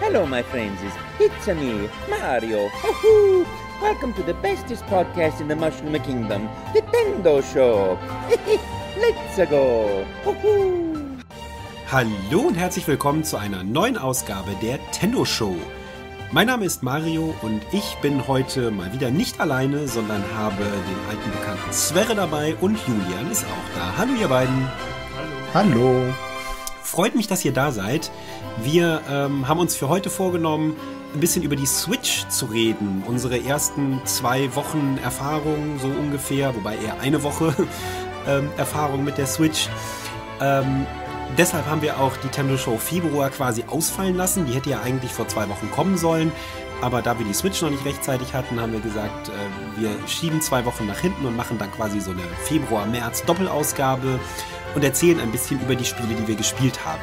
Hello, my friends. It's me, Mario. Woohoo! Welcome to the bestest podcast in the Mushroom Kingdom, the Tendo Show. Let's go! Woohoo! Hallo und herzlich willkommen zu einer neuen Ausgabe der Tendo Show. Mein Name ist Mario und ich bin heute mal wieder nicht alleine, sondern habe den alten Bekannten Sverre dabei und Julian ist auch da. Hallo ihr beiden. Hallo. Freut mich, dass ihr da seid. Wir haben uns für heute vorgenommen, ein bisschen über die Switch zu reden. Unsere ersten 2 Wochen Erfahrung so ungefähr, wobei eher eine Woche Erfahrung mit der Switch. Deshalb haben wir auch die Tendo Show Februar quasi ausfallen lassen. Die hätte ja eigentlich vor 2 Wochen kommen sollen. Aber da wir die Switch noch nicht rechtzeitig hatten, haben wir gesagt, wir schieben 2 Wochen nach hinten und machen dann quasi so eine Februar-März-Doppelausgabe und erzählen ein bisschen über die Spiele, die wir gespielt haben.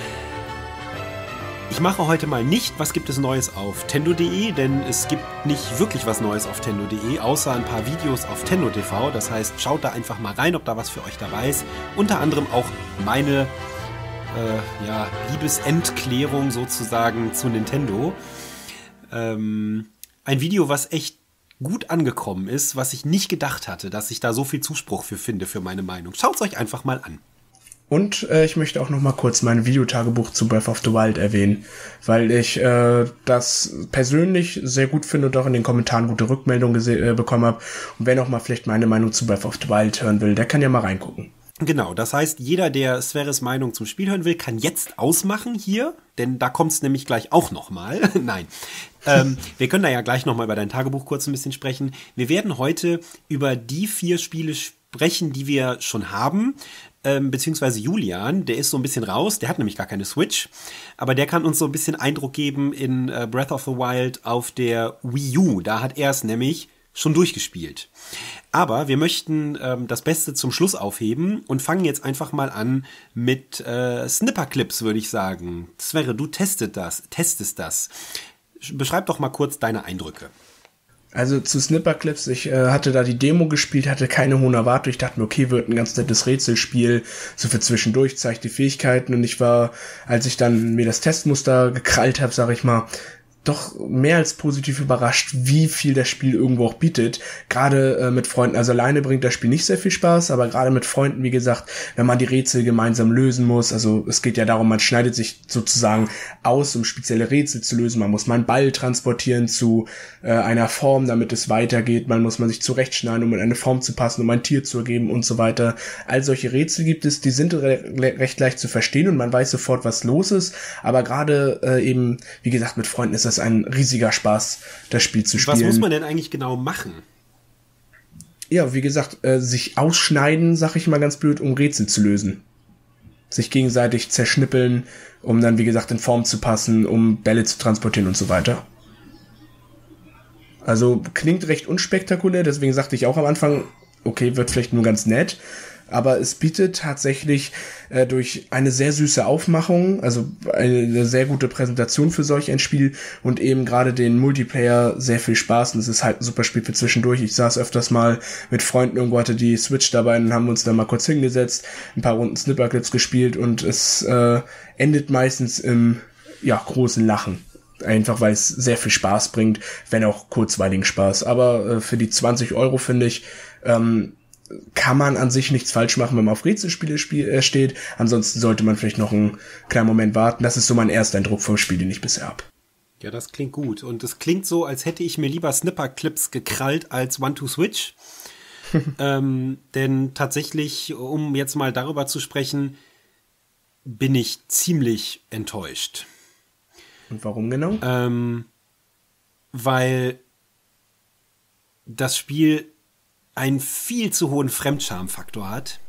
Ich mache heute mal nicht, was gibt es Neues auf Tendo.de, denn es gibt nicht wirklich was Neues auf Tendo.de, außer ein paar Videos auf Tendo TV. Das heißt, schaut da einfach mal rein, ob da was für euch dabei ist. Unter anderem auch meine Liebesendklärung sozusagen zu Nintendo. Ein Video, was echt gut angekommen ist, was ich nicht gedacht hatte, dass ich da so viel Zuspruch für finde, für meine Meinung. Schaut's euch einfach mal an. Und ich möchte auch noch mal kurz mein Videotagebuch zu Breath of the Wild erwähnen, weil ich das persönlich sehr gut finde und auch in den Kommentaren gute Rückmeldungen bekommen habe. Und wer noch mal vielleicht meine Meinung zu Breath of the Wild hören will, der kann ja mal reingucken. Genau, das heißt, jeder, der Sverres Meinung zum Spiel hören will, kann jetzt ausmachen hier, denn da kommt's nämlich gleich auch noch mal. Nein, wir können da ja gleich noch mal über dein Tagebuch kurz ein bisschen sprechen. Wir werden heute über die 4 Spiele sprechen, die wir schon haben, beziehungsweise Julian, der ist so ein bisschen raus, der hat nämlich gar keine Switch, aber der kann uns so ein bisschen Eindruck geben in Breath of the Wild auf der Wii U. Da hat er es nämlich schon durchgespielt. Aber wir möchten das Beste zum Schluss aufheben und fangen jetzt einfach mal an mit Snipperclips, würde ich sagen. Sverre, du testest das. Beschreib doch mal kurz deine Eindrücke. Also zu Snipperclips, ich hatte da die Demo gespielt, hatte keine hohen Erwartungen. Ich dachte mir, okay, wird ein ganz nettes Rätselspiel, so für zwischendurch, zeigt die Fähigkeiten. Und ich war, als ich dann mir das Testmuster gekrallt habe, sag ich mal, doch mehr als positiv überrascht, wie viel das Spiel irgendwo auch bietet. Gerade mit Freunden, also alleine bringt das Spiel nicht sehr viel Spaß, aber gerade mit Freunden, wie gesagt, wenn man die Rätsel gemeinsam lösen muss, also es geht ja darum, man schneidet sich sozusagen aus, um spezielle Rätsel zu lösen. Man muss mal einen Ball transportieren zu einer Form, damit es weitergeht. Man sich zurechtschneiden, um in eine Form zu passen, um ein Tier zu ergeben und so weiter. All solche Rätsel gibt es, die sind recht leicht zu verstehen und man weiß sofort, was los ist. Aber gerade eben, wie gesagt, mit Freunden ist das ein riesiger Spaß, das Spiel zu spielen. Was muss man denn eigentlich genau machen? Ja, wie gesagt, sich ausschneiden, sag ich mal ganz blöd, um Rätsel zu lösen. Sich gegenseitig zerschnippeln, um dann, wie gesagt, in Form zu passen, um Bälle zu transportieren und so weiter. Also klingt recht unspektakulär, deswegen sagte ich auch am Anfang, okay, wird vielleicht nur ganz nett. Aber es bietet tatsächlich durch eine sehr süße Aufmachung, also eine sehr gute Präsentation für solch ein Spiel und eben gerade den Multiplayer sehr viel Spaß. Und es ist halt ein super Spiel für zwischendurch. Ich saß öfters mal mit Freunden, irgendwo hatte die Switch dabei und haben uns dann mal kurz hingesetzt, ein paar Runden Snipperclips gespielt und es endet meistens im großen Lachen. Einfach weil es sehr viel Spaß bringt, wenn auch kurzweiligen Spaß. Aber für die 20 € finde ich, kann man an sich nichts falsch machen, wenn man auf Rätselspiele steht. Ansonsten sollte man vielleicht noch einen kleinen Moment warten. Das ist so mein Ersteindruck vom Spiel, den ich bisher habe. Ja, das klingt gut. Und es klingt so, als hätte ich mir lieber Snipperclips gekrallt als One-to-Switch. Denn tatsächlich, um jetzt mal darüber zu sprechen, bin ich ziemlich enttäuscht. Und warum genau? Weil das Spiel einen viel zu hohen Fremdscham-Faktor hat.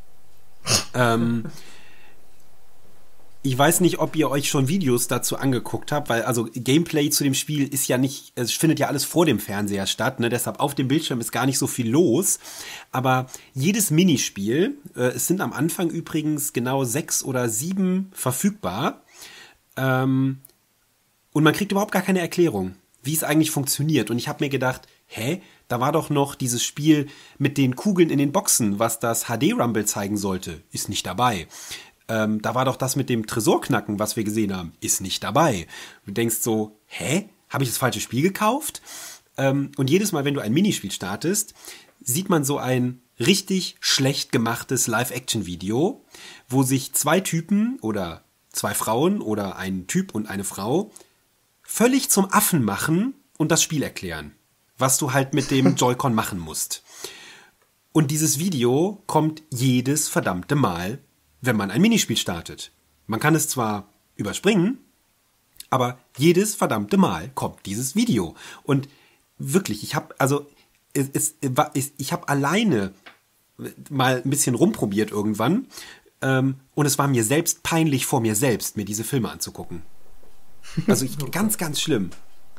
Ich weiß nicht, ob ihr euch schon Videos dazu angeguckt habt, weil also Gameplay zu dem Spiel ist ja nicht, es findet ja alles vor dem Fernseher statt, ne? Deshalb auf dem Bildschirm ist gar nicht so viel los. Aber jedes Minispiel, es sind am Anfang übrigens genau 6 oder 7 verfügbar, und man kriegt überhaupt gar keine Erklärung, wie es eigentlich funktioniert. Und ich habe mir gedacht, da war doch noch dieses Spiel mit den Kugeln in den Boxen, was das HD-Rumble zeigen sollte, ist nicht dabei. Da war doch das mit dem Tresorknacken, was wir gesehen haben, ist nicht dabei. Du denkst so, hä? Habe ich das falsche Spiel gekauft? Und jedes Mal, wenn du ein Minispiel startest, sieht man so ein richtig schlecht gemachtes Live-Action-Video, wo sich 2 Typen oder 2 Frauen oder ein Typ und eine Frau völlig zum Affen machen und das Spiel erklären, was du halt mit dem Joy-Con machen musst. Und dieses Video kommt jedes verdammte Mal, wenn man ein Minispiel startet. Man kann es zwar überspringen, aber jedes verdammte Mal kommt dieses Video. Und wirklich, ich habe alleine mal ein bisschen rumprobiert irgendwann, und es war mir selbst peinlich vor mir selbst, mir diese Filme anzugucken. Also ganz, ganz schlimm.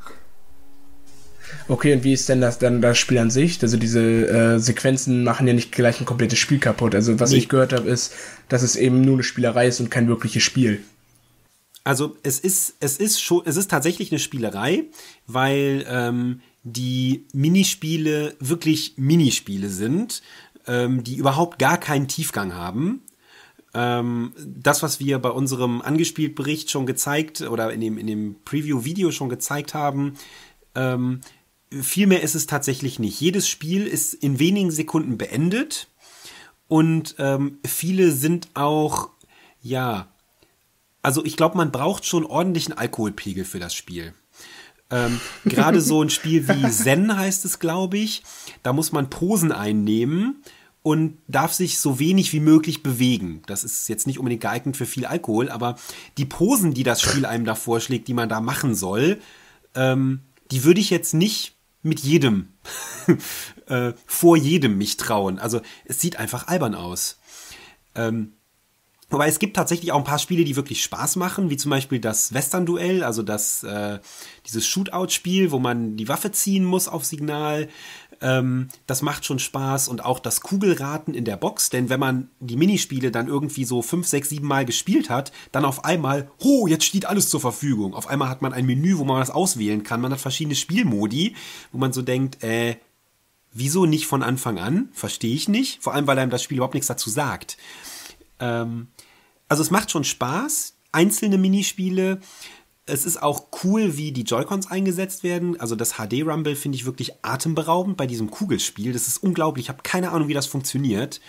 Okay, und wie ist denn das Spiel an sich? Also diese Sequenzen machen ja nicht gleich ein komplettes Spiel kaputt. Also was ich gehört habe, ist, dass es eben nur eine Spielerei ist und kein wirkliches Spiel. Also es ist tatsächlich eine Spielerei, weil die Minispiele wirklich Minispiele sind, die überhaupt gar keinen Tiefgang haben. Das, was wir bei unserem Angespielt-Bericht schon gezeigt oder in dem Preview-Video schon gezeigt haben, viel mehr ist es tatsächlich nicht. Jedes Spiel ist in wenigen Sekunden beendet und viele sind auch, ja, also ich glaube, man braucht schon ordentlichen Alkoholpegel für das Spiel. Gerade so ein Spiel wie Zen heißt es, glaube ich, da muss man Posen einnehmen und darf sich so wenig wie möglich bewegen. Das ist jetzt nicht unbedingt geeignet für viel Alkohol, aber die Posen, die das Spiel einem da vorschlägt, die man da machen soll, die würde ich jetzt nicht mit jedem, vor jedem mich trauen. Also es sieht einfach albern aus. Wobei es gibt tatsächlich auch ein paar Spiele, die wirklich Spaß machen, wie zum Beispiel das Western-Duell, also dieses Shootout-Spiel, wo man die Waffe ziehen muss auf Signal. Das macht schon Spaß, und auch das Kugelraten in der Box, denn wenn man die Minispiele dann irgendwie so 5, 6, 7 Mal gespielt hat, dann auf einmal, jetzt steht alles zur Verfügung. Auf einmal hat man ein Menü, wo man was auswählen kann. Man hat verschiedene Spielmodi, wo man so denkt, wieso nicht von Anfang an? Verstehe ich nicht. Vor allem, weil einem das Spiel überhaupt nichts dazu sagt. Also es macht schon Spaß, einzelne Minispiele. Es ist auch cool, wie die Joy-Cons eingesetzt werden. Also das HD-Rumble finde ich wirklich atemberaubend bei diesem Kugelspiel. Das ist unglaublich. Ich habe keine Ahnung, wie das funktioniert.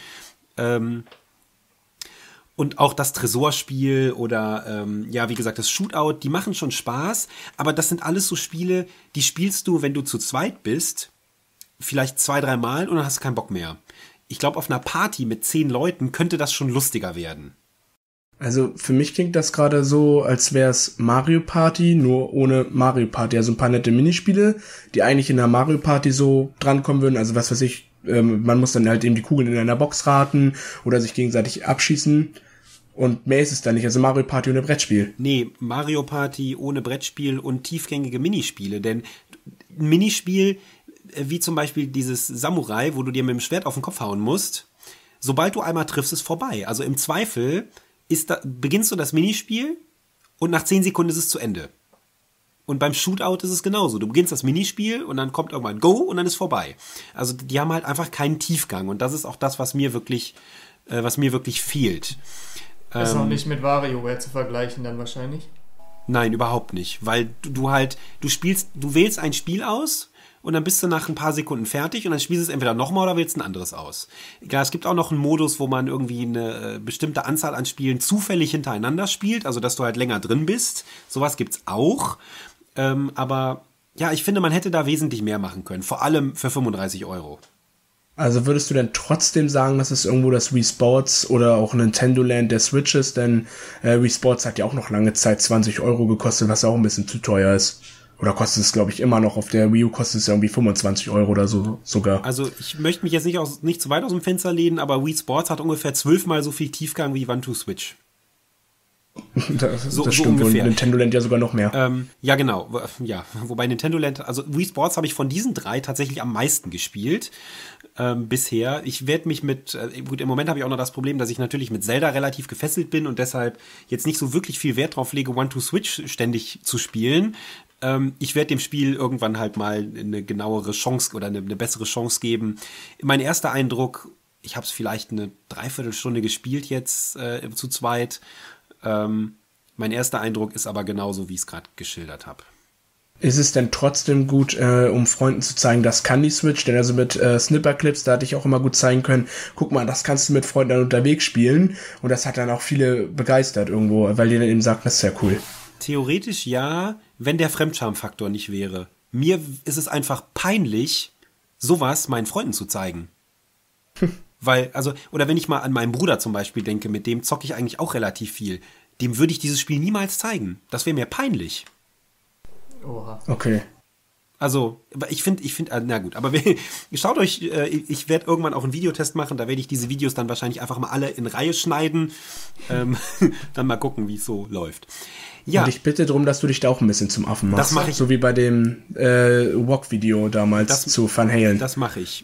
Und auch das Tresorspiel oder, wie gesagt, das Shootout, die machen schon Spaß. Aber das sind alles so Spiele, die spielst du, wenn du zu zweit bist, vielleicht 2, 3 Mal und dann hast du keinen Bock mehr. Ich glaube, auf einer Party mit 10 Leuten könnte das schon lustiger werden. Also für mich klingt das gerade so, als wäre es Mario Party, nur ohne Mario Party. Also ein paar nette Minispiele, die eigentlich in der Mario Party so drankommen würden. Also was weiß ich, man muss dann halt eben die Kugeln in einer Box raten oder sich gegenseitig abschießen. Und mehr ist es dann nicht. Also Mario Party ohne Brettspiel. Nee, Mario Party ohne Brettspiel und tiefgängige Minispiele. Denn ein Minispiel, wie zum Beispiel dieses Samurai, wo du dir mit dem Schwert auf den Kopf hauen musst, sobald du einmal triffst, ist vorbei. Also im Zweifel beginnst du das Minispiel und nach 10 Sekunden ist es zu Ende. Und beim Shootout ist es genauso. Du beginnst das Minispiel und dann kommt irgendwann Go und dann ist vorbei. Also die haben halt einfach keinen Tiefgang, und das ist auch das, was mir wirklich fehlt. Ist auch nicht mit WarioWare zu vergleichen dann wahrscheinlich? Nein, überhaupt nicht. Weil du wählst ein Spiel aus und dann bist du nach ein paar Sekunden fertig und dann spielst du es entweder nochmal oder wählst ein anderes aus. Ja, es gibt auch noch einen Modus, wo man irgendwie eine bestimmte Anzahl an Spielen zufällig hintereinander spielt, also dass du halt länger drin bist. Sowas gibt's auch. Aber ja, ich finde, man hätte da wesentlich mehr machen können. Vor allem für 35 €. Also würdest du denn trotzdem sagen, dass es irgendwo das Wii Sports oder auch Nintendo Land der Switch ist? Denn Wii Sports hat ja auch noch lange Zeit 20 € gekostet, was auch ein bisschen zu teuer ist. Oder kostet es, glaube ich, immer noch. Auf der Wii U kostet es ja irgendwie 25 € oder so sogar. Also ich möchte mich jetzt nicht zu weit aus dem Fenster lehnen, aber Wii Sports hat ungefähr 12-mal so viel Tiefgang wie One to Switch. Das stimmt, und Nintendo Land ja sogar noch mehr. Ja, genau. Ja, wobei Nintendo Land, also Wii Sports habe ich von diesen 3 tatsächlich am meisten gespielt bisher. Ich werde mich gut, im Moment habe ich auch noch das Problem, dass ich natürlich mit Zelda relativ gefesselt bin und deshalb jetzt nicht so wirklich viel Wert drauf lege, One to Switch ständig zu spielen. Ich werde dem Spiel irgendwann halt mal eine genauere Chance oder eine bessere Chance geben. Mein erster Eindruck ich habe es vielleicht eine Dreiviertelstunde gespielt jetzt zu zweit. Mein erster Eindruck ist aber genauso, wie ich es gerade geschildert habe. Ist es denn trotzdem gut, um Freunden zu zeigen, das kann die Switch? Denn also mit Snipperclips, da hatte ich auch immer gut zeigen können, guck mal, das kannst du mit Freunden dann unterwegs spielen. Und das hat dann auch viele begeistert irgendwo, weil die dann eben sagten, das ist ja cool. Theoretisch ja, wenn der Fremdscham-Faktor nicht wäre. Mir ist es einfach peinlich, sowas meinen Freunden zu zeigen. Weil, also, oder wenn ich mal an meinen Bruder zum Beispiel denke, mit dem zocke ich eigentlich auch relativ viel, dem würde ich dieses Spiel niemals zeigen. Das wäre mir peinlich. Oha. Okay. Also, ich finde, na gut, aber schaut euch, ich werde irgendwann auch einen Videotest machen, da werde ich diese Videos dann wahrscheinlich einfach mal alle in Reihe schneiden, dann mal gucken, wie es so läuft. Ja. Und ich bitte darum, dass du dich da auch ein bisschen zum Affen machst. Das mache ich. So wie bei dem Walk-Video damals zu Van Halen. Das mache ich.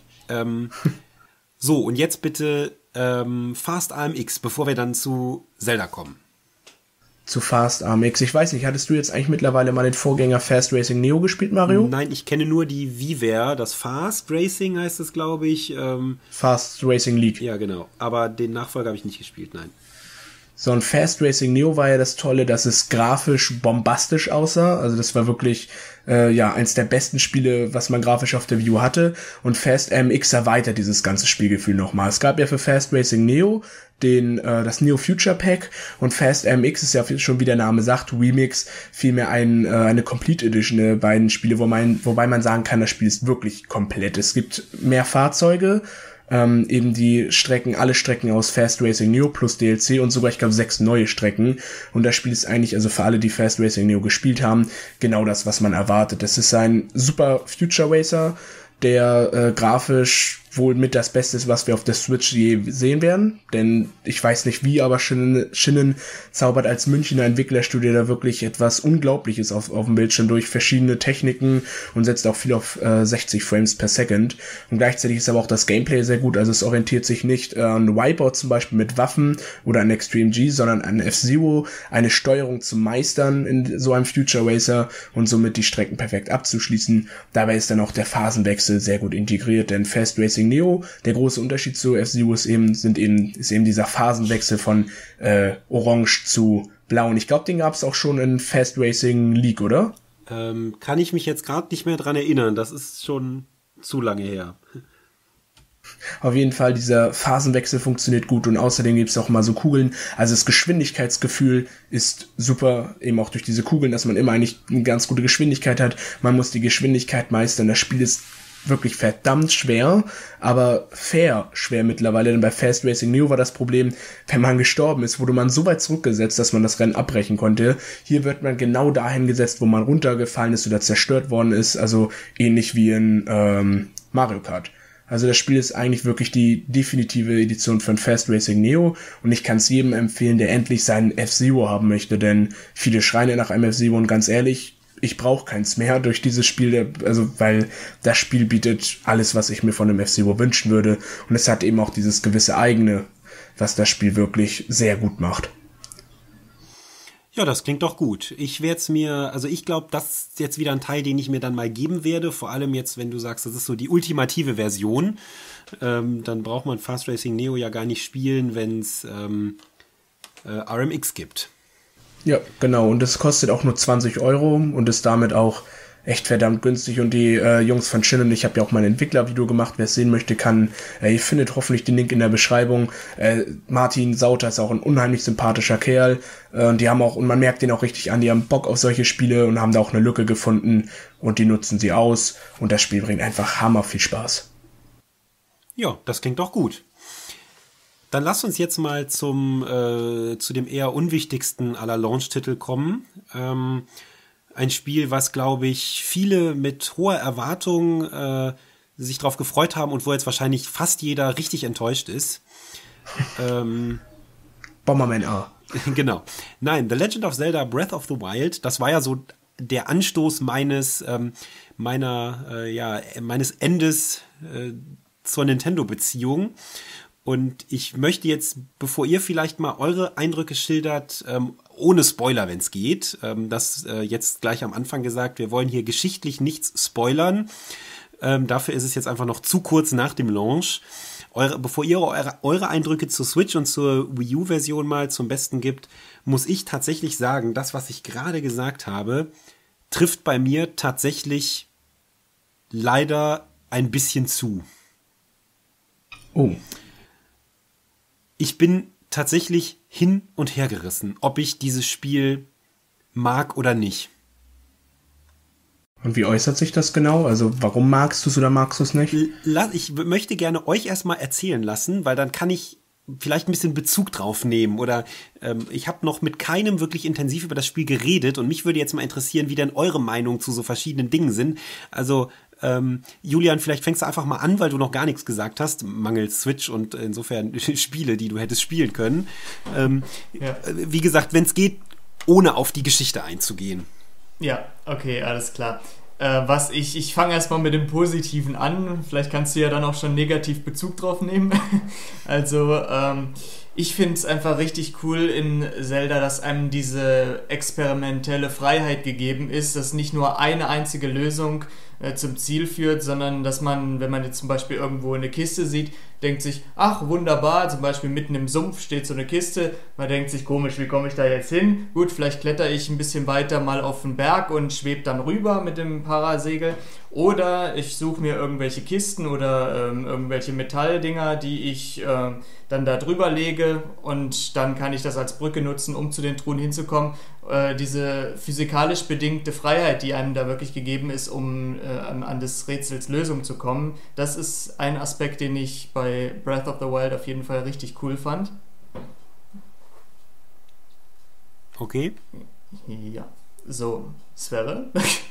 So, und jetzt bitte Fast AMX, bevor wir dann zu Zelda kommen. Zu Fast AMX. Ich weiß nicht, hattest du jetzt eigentlich mittlerweile mal den Vorgänger Fast Racing Neo gespielt, Mario? Nein, ich kenne nur die VWare, das Fast Racing heißt es, glaube ich. Fast Racing League. Ja, genau. Aber den Nachfolger habe ich nicht gespielt, nein. So ein Fast Racing Neo war ja das Tolle, dass es grafisch bombastisch aussah. Also das war wirklich eins der besten Spiele, was man grafisch auf der Wii U hatte. Und Fast AMX erweitert dieses ganze Spielgefühl nochmal. Es gab ja für Fast Racing Neo das Neo Future Pack und Fast AMX ist ja schon, wie der Name sagt, Remix, vielmehr eine Complete Edition der beiden Spiele, wobei man sagen kann, das Spiel ist wirklich komplett. Es gibt mehr Fahrzeuge, eben alle Strecken aus Fast Racing Neo plus DLC und sogar, ich glaube, 6 neue Strecken. Und das Spiel ist eigentlich, also für alle, die Fast Racing Neo gespielt haben, genau das, was man erwartet. Das ist ein super Future Racer, der grafisch wohl mit das Beste ist, was wir auf der Switch je sehen werden. Denn ich weiß nicht wie, aber Shinnen zaubert als Münchner Entwicklerstudio da wirklich etwas Unglaubliches auf dem Bildschirm durch verschiedene Techniken und setzt auch viel auf 60 Frames per Second. Und gleichzeitig ist aber auch das Gameplay sehr gut. Also es orientiert sich nicht an Wipeout zum Beispiel mit Waffen oder an Extreme G, sondern an F-Zero, eine Steuerung zu meistern in so einem Future Racer und somit die Strecken perfekt abzuschließen. Dabei ist dann auch der Phasenwechsel sehr gut integriert, denn Fast Racing Neo, der große Unterschied zu F-Zero ist eben dieser Phasenwechsel von Orange zu Blau. Und ich glaube, den gab es auch schon in Fast Racing League, oder? Kann ich mich jetzt gerade nicht mehr dran erinnern. Das ist schon zu lange her. Auf jeden Fall, dieser Phasenwechsel funktioniert gut und außerdem gibt es auch mal so Kugeln. Also das Geschwindigkeitsgefühl ist super, eben auch durch diese Kugeln, dass man immer eigentlich eine ganz gute Geschwindigkeit hat. Man muss die Geschwindigkeit meistern. Das Spiel ist wirklich verdammt schwer, aber fair schwer mittlerweile, denn bei Fast Racing Neo war das Problem, wenn man gestorben ist, wurde man so weit zurückgesetzt, dass man das Rennen abbrechen konnte. Hier wird man genau dahin gesetzt, wo man runtergefallen ist oder zerstört worden ist, also ähnlich wie in Mario Kart. Also das Spiel ist eigentlich wirklich die definitive Edition von Fast Racing Neo und ich kann es jedem empfehlen, der endlich seinen F-Zero haben möchte, denn viele schreien ja nach einem F-Zero und ganz ehrlich, ich brauche keins mehr durch dieses Spiel, also weil das Spiel bietet alles, was ich mir von einem F-Zero wünschen würde und es hat eben auch dieses gewisse eigene, was das Spiel wirklich sehr gut macht. Ja, das klingt doch gut. Ich glaube, das ist jetzt wieder ein Teil, den ich mir dann mal geben werde, vor allem jetzt, wenn du sagst, das ist so die ultimative Version, dann braucht man Fast Racing Neo ja gar nicht spielen, wenn es RMX gibt. Ja, genau. Und es kostet auch nur 20 Euro und ist damit auch echt verdammt günstig. Und die Jungs von Shinnen, ich habe ja auch mal ein Entwicklervideo gemacht, wer es sehen möchte, ihr findet hoffentlich den Link in der Beschreibung. Martin Sauter ist auch ein unheimlich sympathischer Kerl. Und man merkt den auch richtig an, die haben Bock auf solche Spiele und haben da auch eine Lücke gefunden und die nutzen sie aus. Und das Spiel bringt einfach hammer viel Spaß. Ja, das klingt doch gut. Dann lasst uns jetzt mal zu dem eher unwichtigsten aller Launch-Titel kommen. Ein Spiel, was, glaube ich, viele mit hoher Erwartung sich drauf gefreut haben und wo jetzt wahrscheinlich fast jeder richtig enttäuscht ist. Bomberman A. Genau. Nein, The Legend of Zelda Breath of the Wild, das war ja so der Anstoß meines Endes zur Nintendo-Beziehung. Und ich möchte jetzt, bevor ihr vielleicht mal eure Eindrücke schildert, ohne Spoiler, wenn es geht, das jetzt gleich am Anfang gesagt, wir wollen hier geschichtlich nichts spoilern. Dafür ist es jetzt einfach noch zu kurz nach dem Launch. bevor ihr eure Eindrücke zur Switch und zur Wii U-Version mal zum Besten gibt, muss ich tatsächlich sagen, das, was ich gerade gesagt habe, trifft bei mir tatsächlich leider ein bisschen zu. Oh. Ich bin tatsächlich hin und her gerissen, ob ich dieses Spiel mag oder nicht. Und wie äußert sich das genau? Also warum magst du es oder magst du es nicht? Ich möchte gerne euch erstmal erzählen lassen, weil dann kann ich vielleicht ein bisschen Bezug drauf nehmen. Oder ich habe noch mit keinem wirklich intensiv über das Spiel geredet und mich würde jetzt mal interessieren, wie denn eure Meinung zu so verschiedenen Dingen sind. Also Julian, vielleicht fängst du einfach mal an, weil du noch gar nichts gesagt hast, mangels Switch und insofern Spiele, die du hättest spielen können. Wie gesagt, wenn es geht, ohne auf die Geschichte einzugehen. Ja, okay, alles klar. Ich fange erstmal mit dem Positiven an. Vielleicht kannst du ja dann auch schon negativ Bezug drauf nehmen. Also, ich finde es einfach richtig cool in Zelda, dass einem diese experimentelle Freiheit gegeben ist, dass nicht nur eine einzige Lösung zum Ziel führt, sondern dass man, wenn man jetzt zum Beispiel irgendwo eine Kiste sieht, denkt sich, ach wunderbar, zum Beispiel mitten im Sumpf steht so eine Kiste, man denkt sich, komisch, wie komme ich da jetzt hin? Gut, vielleicht kletter ich ein bisschen weiter mal auf den Berg und schwebe dann rüber mit dem Parasegel, oder ich suche mir irgendwelche Kisten oder irgendwelche Metalldinger, die ich dann da drüber lege und dann kann ich das als Brücke nutzen, um zu den Truhen hinzukommen. Diese physikalisch bedingte Freiheit, die einem da wirklich gegeben ist, um an des Rätsels Lösung zu kommen, das ist ein Aspekt, den ich bei Breath of the Wild auf jeden Fall richtig cool fand. Okay. Ja, so, Sverre?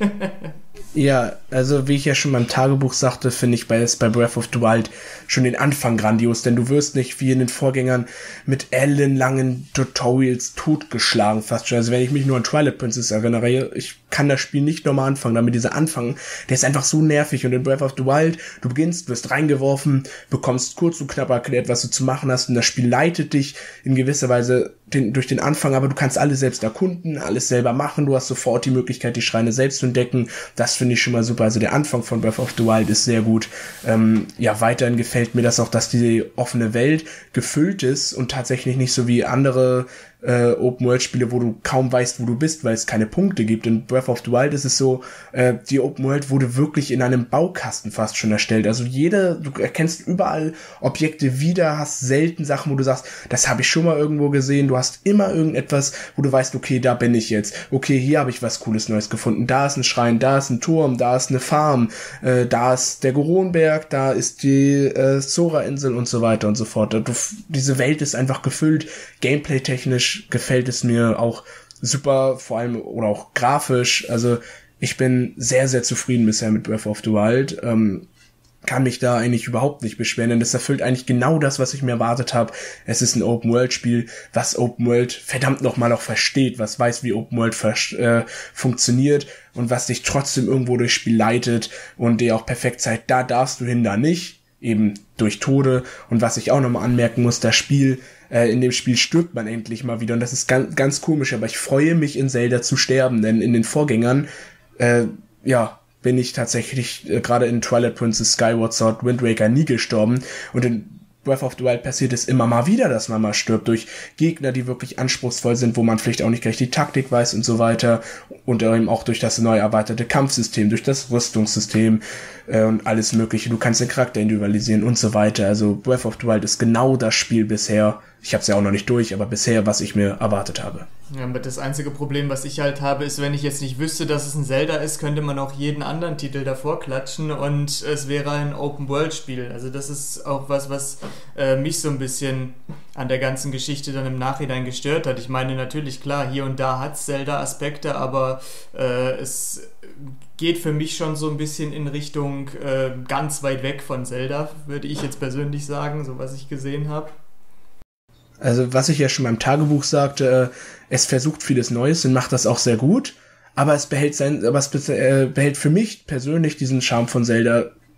Ja, also wie ich ja schon beim Tagebuch sagte, finde ich bei Breath of the Wild schon den Anfang grandios, denn du wirst nicht wie in den Vorgängern mit ellenlangen Tutorials totgeschlagen fast schon. Also wenn ich mich nur an Twilight Princess erinnere, ich kann das Spiel nicht nochmal anfangen, damit dieser Anfang, der ist einfach so nervig, und in Breath of the Wild, du beginnst, wirst reingeworfen, bekommst kurz und knapp erklärt, was du zu machen hast, und das Spiel leitet dich in gewisser Weise durch den Anfang, aber du kannst alles selbst erkunden, alles selber machen, du hast sofort die Möglichkeit, die Schreine selbst zu entdecken. Das finde ich schon mal super. Also der Anfang von Breath of the Wild ist sehr gut. Weiterhin gefällt mir das auch, dass die offene Welt gefüllt ist und tatsächlich nicht so wie andere Open-World-Spiele, wo du kaum weißt, wo du bist, weil es keine Punkte gibt. In Breath of the Wild ist es so, die Open-World wurde wirklich in einem Baukasten fast schon erstellt. Also du erkennst überall Objekte wieder, hast selten Sachen, wo du sagst, das habe ich schon mal irgendwo gesehen. Du hast immer irgendetwas, wo du weißt, okay, da bin ich jetzt. Okay, hier habe ich was Cooles Neues gefunden. Da ist ein Schrein, da ist ein Turm, da ist eine Farm, da ist der Goronberg, da ist die Zora-Insel und so weiter und so fort. Diese Welt ist einfach gefüllt, gameplay-technisch gefällt es mir auch super, vor allem oder auch grafisch. Also ich bin sehr, sehr zufrieden bisher mit Breath of the Wild. Kann mich da eigentlich überhaupt nicht beschweren, denn das erfüllt eigentlich genau das, was ich mir erwartet habe. Es ist ein Open-World-Spiel, was Open-World verdammt nochmal auch versteht, was weiß, wie Open-World funktioniert und was dich trotzdem irgendwo durchs Spiel leitet und dir auch perfekt zeigt, da darfst du hin, da nicht, eben durch Tode. Und was ich auch nochmal anmerken muss, in dem Spiel stirbt man endlich mal wieder, und das ist ganz, ganz komisch, aber ich freue mich, in Zelda zu sterben, denn in den Vorgängern, bin ich tatsächlich gerade in Twilight Princess, Skyward Sword, Wind Waker nie gestorben, und in Breath of the Wild passiert es immer mal wieder, dass man mal stirbt durch Gegner, die wirklich anspruchsvoll sind, wo man vielleicht auch nicht gleich die Taktik weiß und so weiter, und eben auch durch das neu erweiterte Kampfsystem, durch das Rüstungssystem und alles mögliche. Du kannst den Charakter individualisieren und so weiter. Also Breath of the Wild ist genau das Spiel bisher, ich habe es ja auch noch nicht durch, aber bisher, was ich mir erwartet habe. Ja, aber das einzige Problem, was ich halt habe, ist, wenn ich jetzt nicht wüsste, dass es ein Zelda ist, könnte man auch jeden anderen Titel davor klatschen und es wäre ein Open-World-Spiel. Also das ist auch was mich so ein bisschen an der ganzen Geschichte dann im Nachhinein gestört hat. Ich meine, natürlich, klar, hier und da hat es Zelda-Aspekte, aber es geht für mich schon so ein bisschen in Richtung ganz weit weg von Zelda, würde ich jetzt persönlich sagen, so was ich gesehen habe. Also was ich ja schon beim Tagebuch sagte, es versucht vieles Neues und macht das auch sehr gut, aber es behält für mich persönlich diesen Charme von Zelda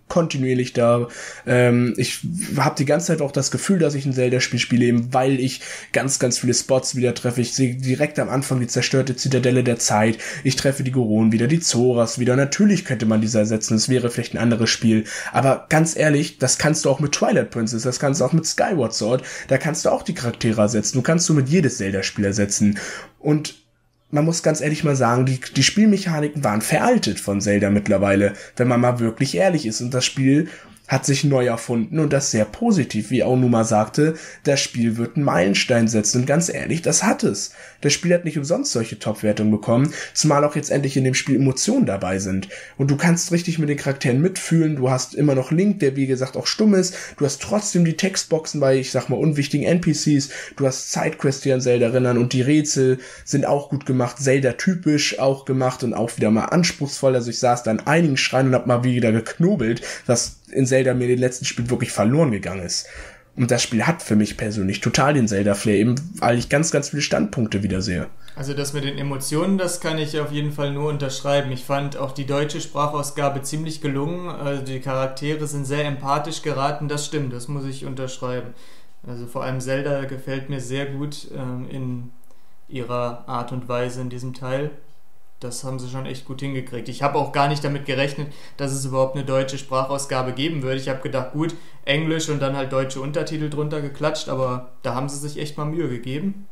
kontinuierlich da. Ich habe die ganze Zeit auch das Gefühl, dass ich ein Zelda-Spiel spiele, eben weil ich ganz, ganz viele Spots wieder treffe. Ich sehe direkt am Anfang die zerstörte Zitadelle der Zeit. Ich treffe die Goron wieder, die Zoras wieder. Natürlich könnte man diese ersetzen, es wäre vielleicht ein anderes Spiel. Aber ganz ehrlich, das kannst du auch mit Twilight Princess, das kannst du auch mit Skyward Sword. Da kannst du auch die Charaktere ersetzen. Du kannst mit jedes Zelda-Spiel ersetzen. Und man muss ganz ehrlich mal sagen, die Spielmechaniken waren veraltet von Zelda mittlerweile, wenn man mal wirklich ehrlich ist. Und das Spiel hat sich neu erfunden und das sehr positiv, wie Aonuma sagte, das Spiel wird einen Meilenstein setzen. Und ganz ehrlich, das hat es. Das Spiel hat nicht umsonst solche Top-Wertungen bekommen, zumal auch jetzt endlich in dem Spiel Emotionen dabei sind. Und du kannst richtig mit den Charakteren mitfühlen, du hast immer noch Link, der wie gesagt auch stumm ist, du hast trotzdem die Textboxen bei, ich sag mal, unwichtigen NPCs, du hast Sidequests, die an Zelda erinnern und die Rätsel sind auch gut gemacht, Zelda-typisch auch gemacht und auch wieder mal anspruchsvoll. Also ich saß da in einigen Schreien und hab mal wieder geknobelt, was in Zelda mir in den letzten Spielen wirklich verloren gegangen ist. Und das Spiel hat für mich persönlich total den Zelda-Flair, eben weil ich ganz, ganz viele Standpunkte wieder sehe. Also das mit den Emotionen, das kann ich auf jeden Fall nur unterschreiben. Ich fand auch die deutsche Sprachausgabe ziemlich gelungen. Also die Charaktere sind sehr empathisch geraten, das stimmt, das muss ich unterschreiben. Also vor allem Zelda gefällt mir sehr gut in ihrer Art und Weise in diesem Teil. Das haben sie schon echt gut hingekriegt. Ich habe auch gar nicht damit gerechnet, dass es überhaupt eine deutsche Sprachausgabe geben würde. Ich habe gedacht, gut, Englisch und dann halt deutsche Untertitel drunter geklatscht, aber da haben sie sich echt mal Mühe gegeben.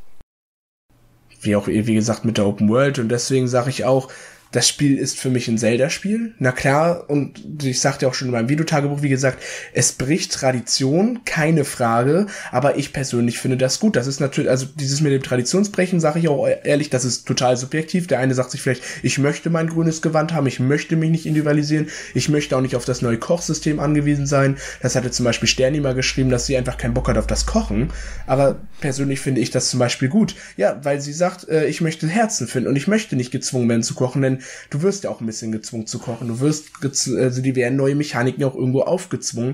Wie gesagt, mit der Open World und deswegen sage ich auch, das Spiel ist für mich ein Zelda-Spiel. Na klar, und ich sagte auch schon in meinem Videotagebuch, wie gesagt, es bricht Tradition, keine Frage, aber ich persönlich finde das gut. Das ist natürlich, also dieses mit dem Traditionsbrechen, sage ich auch ehrlich, das ist total subjektiv. Der eine sagt sich vielleicht, ich möchte mein grünes Gewand haben, ich möchte mich nicht individualisieren, ich möchte auch nicht auf das neue Kochsystem angewiesen sein. Das hatte zum Beispiel Sterni mal geschrieben, dass sie einfach keinen Bock hat auf das Kochen, aber persönlich finde ich das zum Beispiel gut. Ja, weil sie sagt, ich möchte Herzen finden und ich möchte nicht gezwungen werden zu kochen, denn du wirst ja auch ein bisschen gezwungen zu kochen. Du wirst, also die werden neue Mechaniken auch irgendwo aufgezwungen,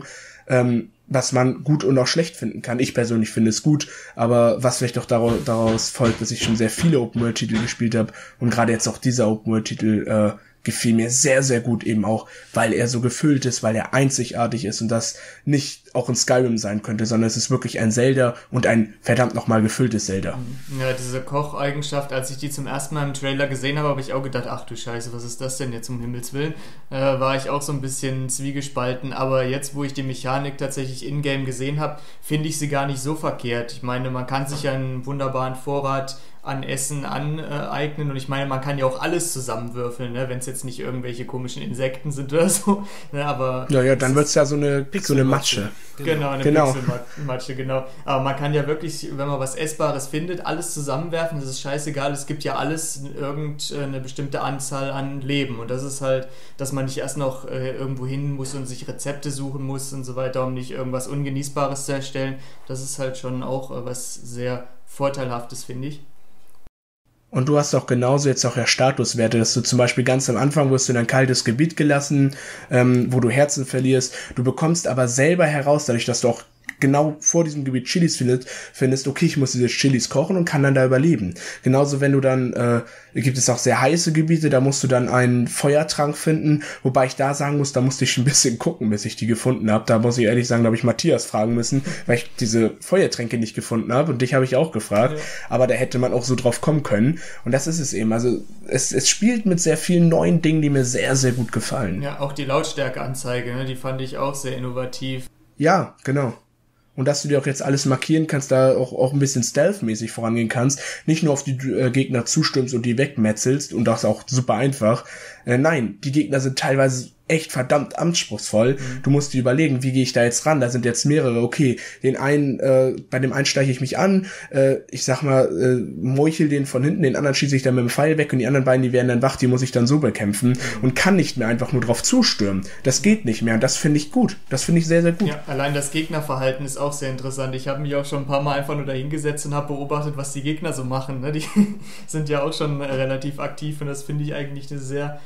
was man gut und auch schlecht finden kann. Ich persönlich finde es gut, aber was vielleicht auch daraus folgt, dass ich schon sehr viele Open-World-Titel gespielt habe und gerade jetzt auch dieser Open-World-Titel gefiel mir sehr, sehr gut, eben auch, weil er so gefüllt ist, weil er einzigartig ist und das nicht auch in Skyrim sein könnte, sondern es ist wirklich ein Zelda und ein verdammt nochmal gefülltes Zelda. Ja, diese Kocheigenschaft, als ich die zum ersten Mal im Trailer gesehen habe, habe ich auch gedacht, ach du Scheiße, was ist das denn jetzt um Himmels Willen? War ich auch so ein bisschen zwiegespalten, aber jetzt, wo ich die Mechanik tatsächlich in-game gesehen habe, finde ich sie gar nicht so verkehrt. Ich meine, man kann sich einen wunderbaren Vorrat an Essen aneignen und ich meine, man kann ja auch alles zusammenwürfeln, ne? Wenn es jetzt nicht irgendwelche komischen Insekten sind oder so, ne? Aber ja, dann wird es ja so eine Matsche. Genau, eine Pixelmatsche, genau. Aber man kann ja wirklich, wenn man was Essbares findet, alles zusammenwerfen, das ist scheißegal, es gibt ja alles irgendeine bestimmte Anzahl an Leben und das ist halt, dass man nicht erst noch irgendwo hin muss und sich Rezepte suchen muss und so weiter, um nicht irgendwas Ungenießbares zu erstellen, das ist halt schon auch was sehr Vorteilhaftes, finde ich. Und du hast auch genauso jetzt auch ja Statuswerte, dass du zum Beispiel ganz am Anfang wirst du in ein kaltes Gebiet gelassen, wo du Herzen verlierst. Du bekommst aber selber heraus, dadurch, dass du auch genau vor diesem Gebiet Chilis findest, okay, ich muss diese Chilis kochen und kann dann da überleben. Genauso, wenn du dann, gibt es auch sehr heiße Gebiete, da musst du dann einen Feuertrank finden, wobei ich da sagen muss, da musste ich ein bisschen gucken, bis ich die gefunden habe. Da muss ich ehrlich sagen, da habe ich Matthias fragen müssen, weil ich diese Feuertränke nicht gefunden habe und dich habe ich auch gefragt, ja. Aber da hätte man auch so drauf kommen können und das ist es eben. Also es spielt mit sehr vielen neuen Dingen, die mir sehr, sehr gut gefallen. Ja, auch die Lautstärkeanzeige, ne, die fand ich auch sehr innovativ. Ja, genau. Und dass du dir auch jetzt alles markieren kannst, da auch ein bisschen stealth-mäßig vorangehen kannst, nicht nur auf die Gegner zustürmst und die wegmetzelst und das auch super einfach. Nein, die Gegner sind teilweise echt verdammt anspruchsvoll. Mhm. Du musst dir überlegen, wie gehe ich da jetzt ran? Da sind jetzt mehrere. Okay, bei dem einen steige ich mich an, ich sag mal, meuchel den von hinten, den anderen schieße ich dann mit dem Pfeil weg und die anderen beiden, die werden dann wach, die muss ich dann so bekämpfen und kann nicht mehr einfach nur drauf zustürmen. Das geht nicht mehr und das finde ich gut. Das finde ich sehr, sehr gut. Ja, allein das Gegnerverhalten ist auch sehr interessant. Ich habe mich auch schon ein paar Mal einfach nur dahingesetzt und habe beobachtet, was die Gegner so machen. Ne? Die sind ja auch schon relativ aktiv und das finde ich eigentlich eine sehr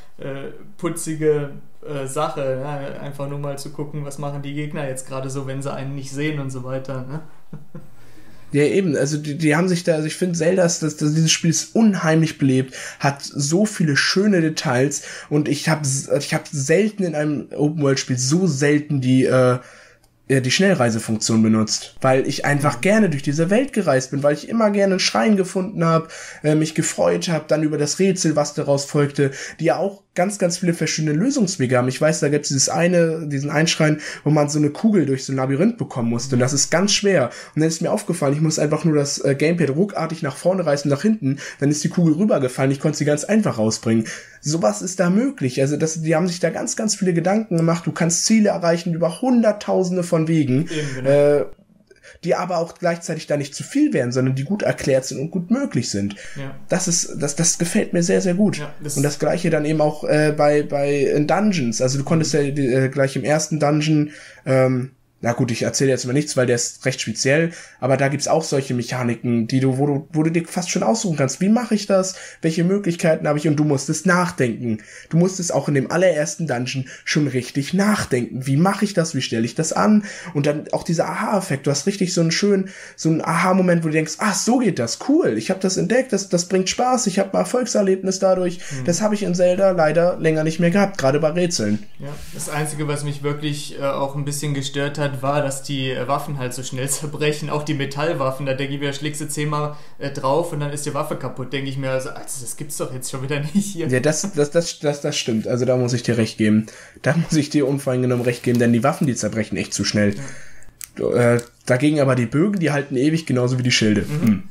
putzige Sache, ja? Einfach nur mal zu gucken, was machen die Gegner jetzt gerade so, wenn sie einen nicht sehen und so weiter. Ne? Ja, eben, also die haben sich da, also ich finde Zelda, dieses Spiel ist unheimlich belebt, hat so viele schöne Details und ich hab selten in einem Open-World-Spiel so selten die Schnellreisefunktion benutzt, weil ich einfach gerne durch diese Welt gereist bin, weil ich immer gerne einen Schrein gefunden habe, mich gefreut habe, dann über das Rätsel, was daraus folgte, die ja auch ganz, ganz viele verschiedene Lösungswege haben. Ich weiß, da gibt es diesen einen Schrein, wo man so eine Kugel durch so ein Labyrinth bekommen musste und das ist ganz schwer. Und dann ist mir aufgefallen, ich muss einfach nur das Gamepad ruckartig nach vorne reißen, nach hinten, dann ist die Kugel rübergefallen, ich konnte sie ganz einfach rausbringen. Sowas ist da möglich. Also die haben sich da ganz, ganz viele Gedanken gemacht. Du kannst Ziele erreichen über Hunderttausende von Wegen, genau. Die aber auch gleichzeitig da nicht zu viel werden, sondern die gut erklärt sind und gut möglich sind. Ja. Das gefällt mir sehr, sehr gut. Ja, und das Gleiche dann eben auch bei Dungeons. Also du konntest ja gleich im ersten Dungeon na gut, ich erzähle jetzt mal nichts, weil der ist recht speziell, aber da gibt's auch solche Mechaniken, wo du dir fast schon aussuchen kannst, wie mache ich das, welche Möglichkeiten habe ich, und du musstest nachdenken. Du musstest auch in dem allerersten Dungeon schon richtig nachdenken. Wie mache ich das, wie stelle ich das an? Und dann auch dieser Aha-Effekt, du hast richtig so einen Aha-Moment, wo du denkst, so geht das, cool, ich habe das entdeckt, das bringt Spaß, ich habe ein Erfolgserlebnis dadurch. Das habe ich in Zelda leider länger nicht mehr gehabt, gerade bei Rätseln. Ja, das Einzige, was mich wirklich auch ein bisschen gestört hat, war, dass die Waffen halt so schnell zerbrechen, auch die Metallwaffen, da denke ich mir, schlägst du 10-mal drauf und dann ist die Waffe kaputt, denke ich mir, also das gibt's doch jetzt schon wieder nicht hier. Ja, das stimmt, also da muss ich dir recht geben, da muss ich dir unvoreingenommen recht geben, denn die Waffen, die zerbrechen echt zu schnell. Ja. Dagegen aber die Bögen, die halten ewig, genauso wie die Schilde.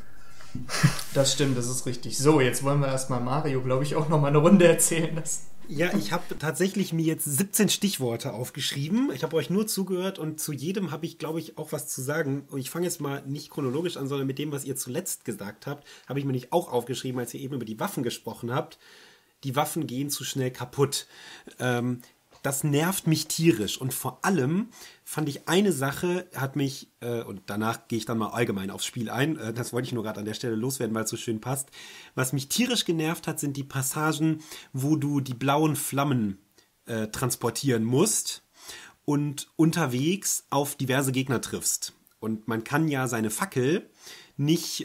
Das stimmt, das ist richtig. So, jetzt wollen wir erstmal Mario, glaube ich, auch noch mal eine Runde erzählen lassen. Ja, ich habe tatsächlich mir jetzt 17 Stichworte aufgeschrieben. Ich habe euch nur zugehört und zu jedem habe ich, glaube ich, auch was zu sagen. Und ich fange jetzt mal nicht chronologisch an, sondern mit dem, was ihr zuletzt gesagt habt, habe ich mir nicht auch aufgeschrieben, als ihr eben über die Waffen gesprochen habt. Die Waffen gehen zu schnell kaputt. Das nervt mich tierisch. Und vor allem fand ich eine Sache, hat mich, und danach gehe ich dann mal allgemein aufs Spiel ein, das wollte ich nur gerade an der Stelle loswerden, weil es so schön passt. Was mich tierisch genervt hat, sind die Passagen, wo du die blauen Flammen transportieren musst und unterwegs auf diverse Gegner triffst. Und man kann ja seine Fackel nicht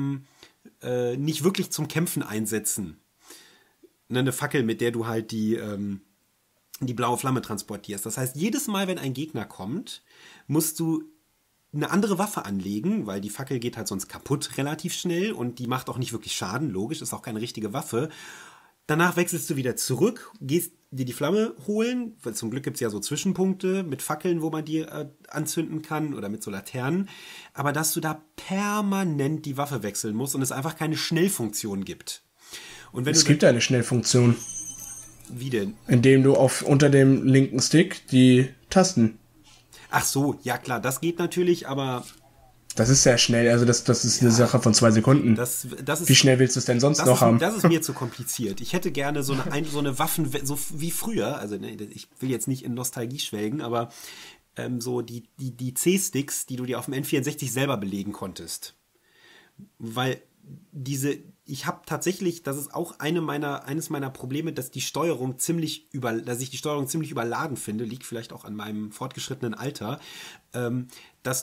wirklich zum Kämpfen einsetzen. Eine Fackel, mit der du halt die blaue Flamme transportierst. Das heißt, jedes Mal, wenn ein Gegner kommt, musst du eine andere Waffe anlegen, weil die Fackel geht halt sonst kaputt relativ schnell und die macht auch nicht wirklich Schaden, logisch, ist auch keine richtige Waffe. Danach wechselst du wieder zurück, gehst dir die Flamme holen, weil zum Glück gibt es ja so Zwischenpunkte mit Fackeln, wo man die anzünden kann oder mit so Laternen, aber dass du da permanent die Waffe wechseln musst und es einfach keine Schnellfunktion gibt. Und wenn es gibt eine Schnellfunktion. Wie denn? Indem du unter dem linken Stick die Tasten. Ach so, ja klar, das geht natürlich, aber... Das ist sehr schnell, also das ist eine Sache von 2 Sekunden. Das ist, wie schnell willst du es denn sonst noch haben? Das ist mir zu kompliziert. Ich hätte gerne so eine Waffen, so wie früher, also ich will jetzt nicht in Nostalgie schwelgen, aber so die C-Sticks, die du dir auf dem N64 selber belegen konntest. Weil ich habe tatsächlich, das ist auch eines meiner Probleme, dass ich die Steuerung ziemlich überladen finde, liegt vielleicht auch an meinem fortgeschrittenen Alter, dass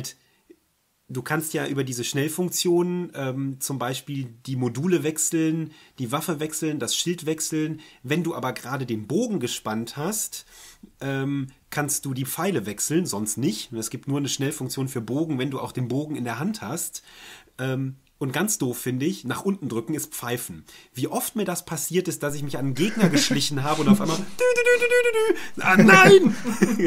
du kannst ja über diese Schnellfunktionen zum Beispiel die Module wechseln, die Waffe wechseln, das Schild wechseln. Wenn du aber gerade den Bogen gespannt hast, kannst du die Pfeile wechseln, sonst nicht. Es gibt nur eine Schnellfunktion für Bogen, wenn du auch den Bogen in der Hand hast. Und ganz doof finde ich, nach unten drücken ist Pfeifen. Wie oft mir das passiert ist, dass ich mich an einen Gegner geschlichen habe und auf einmal nein!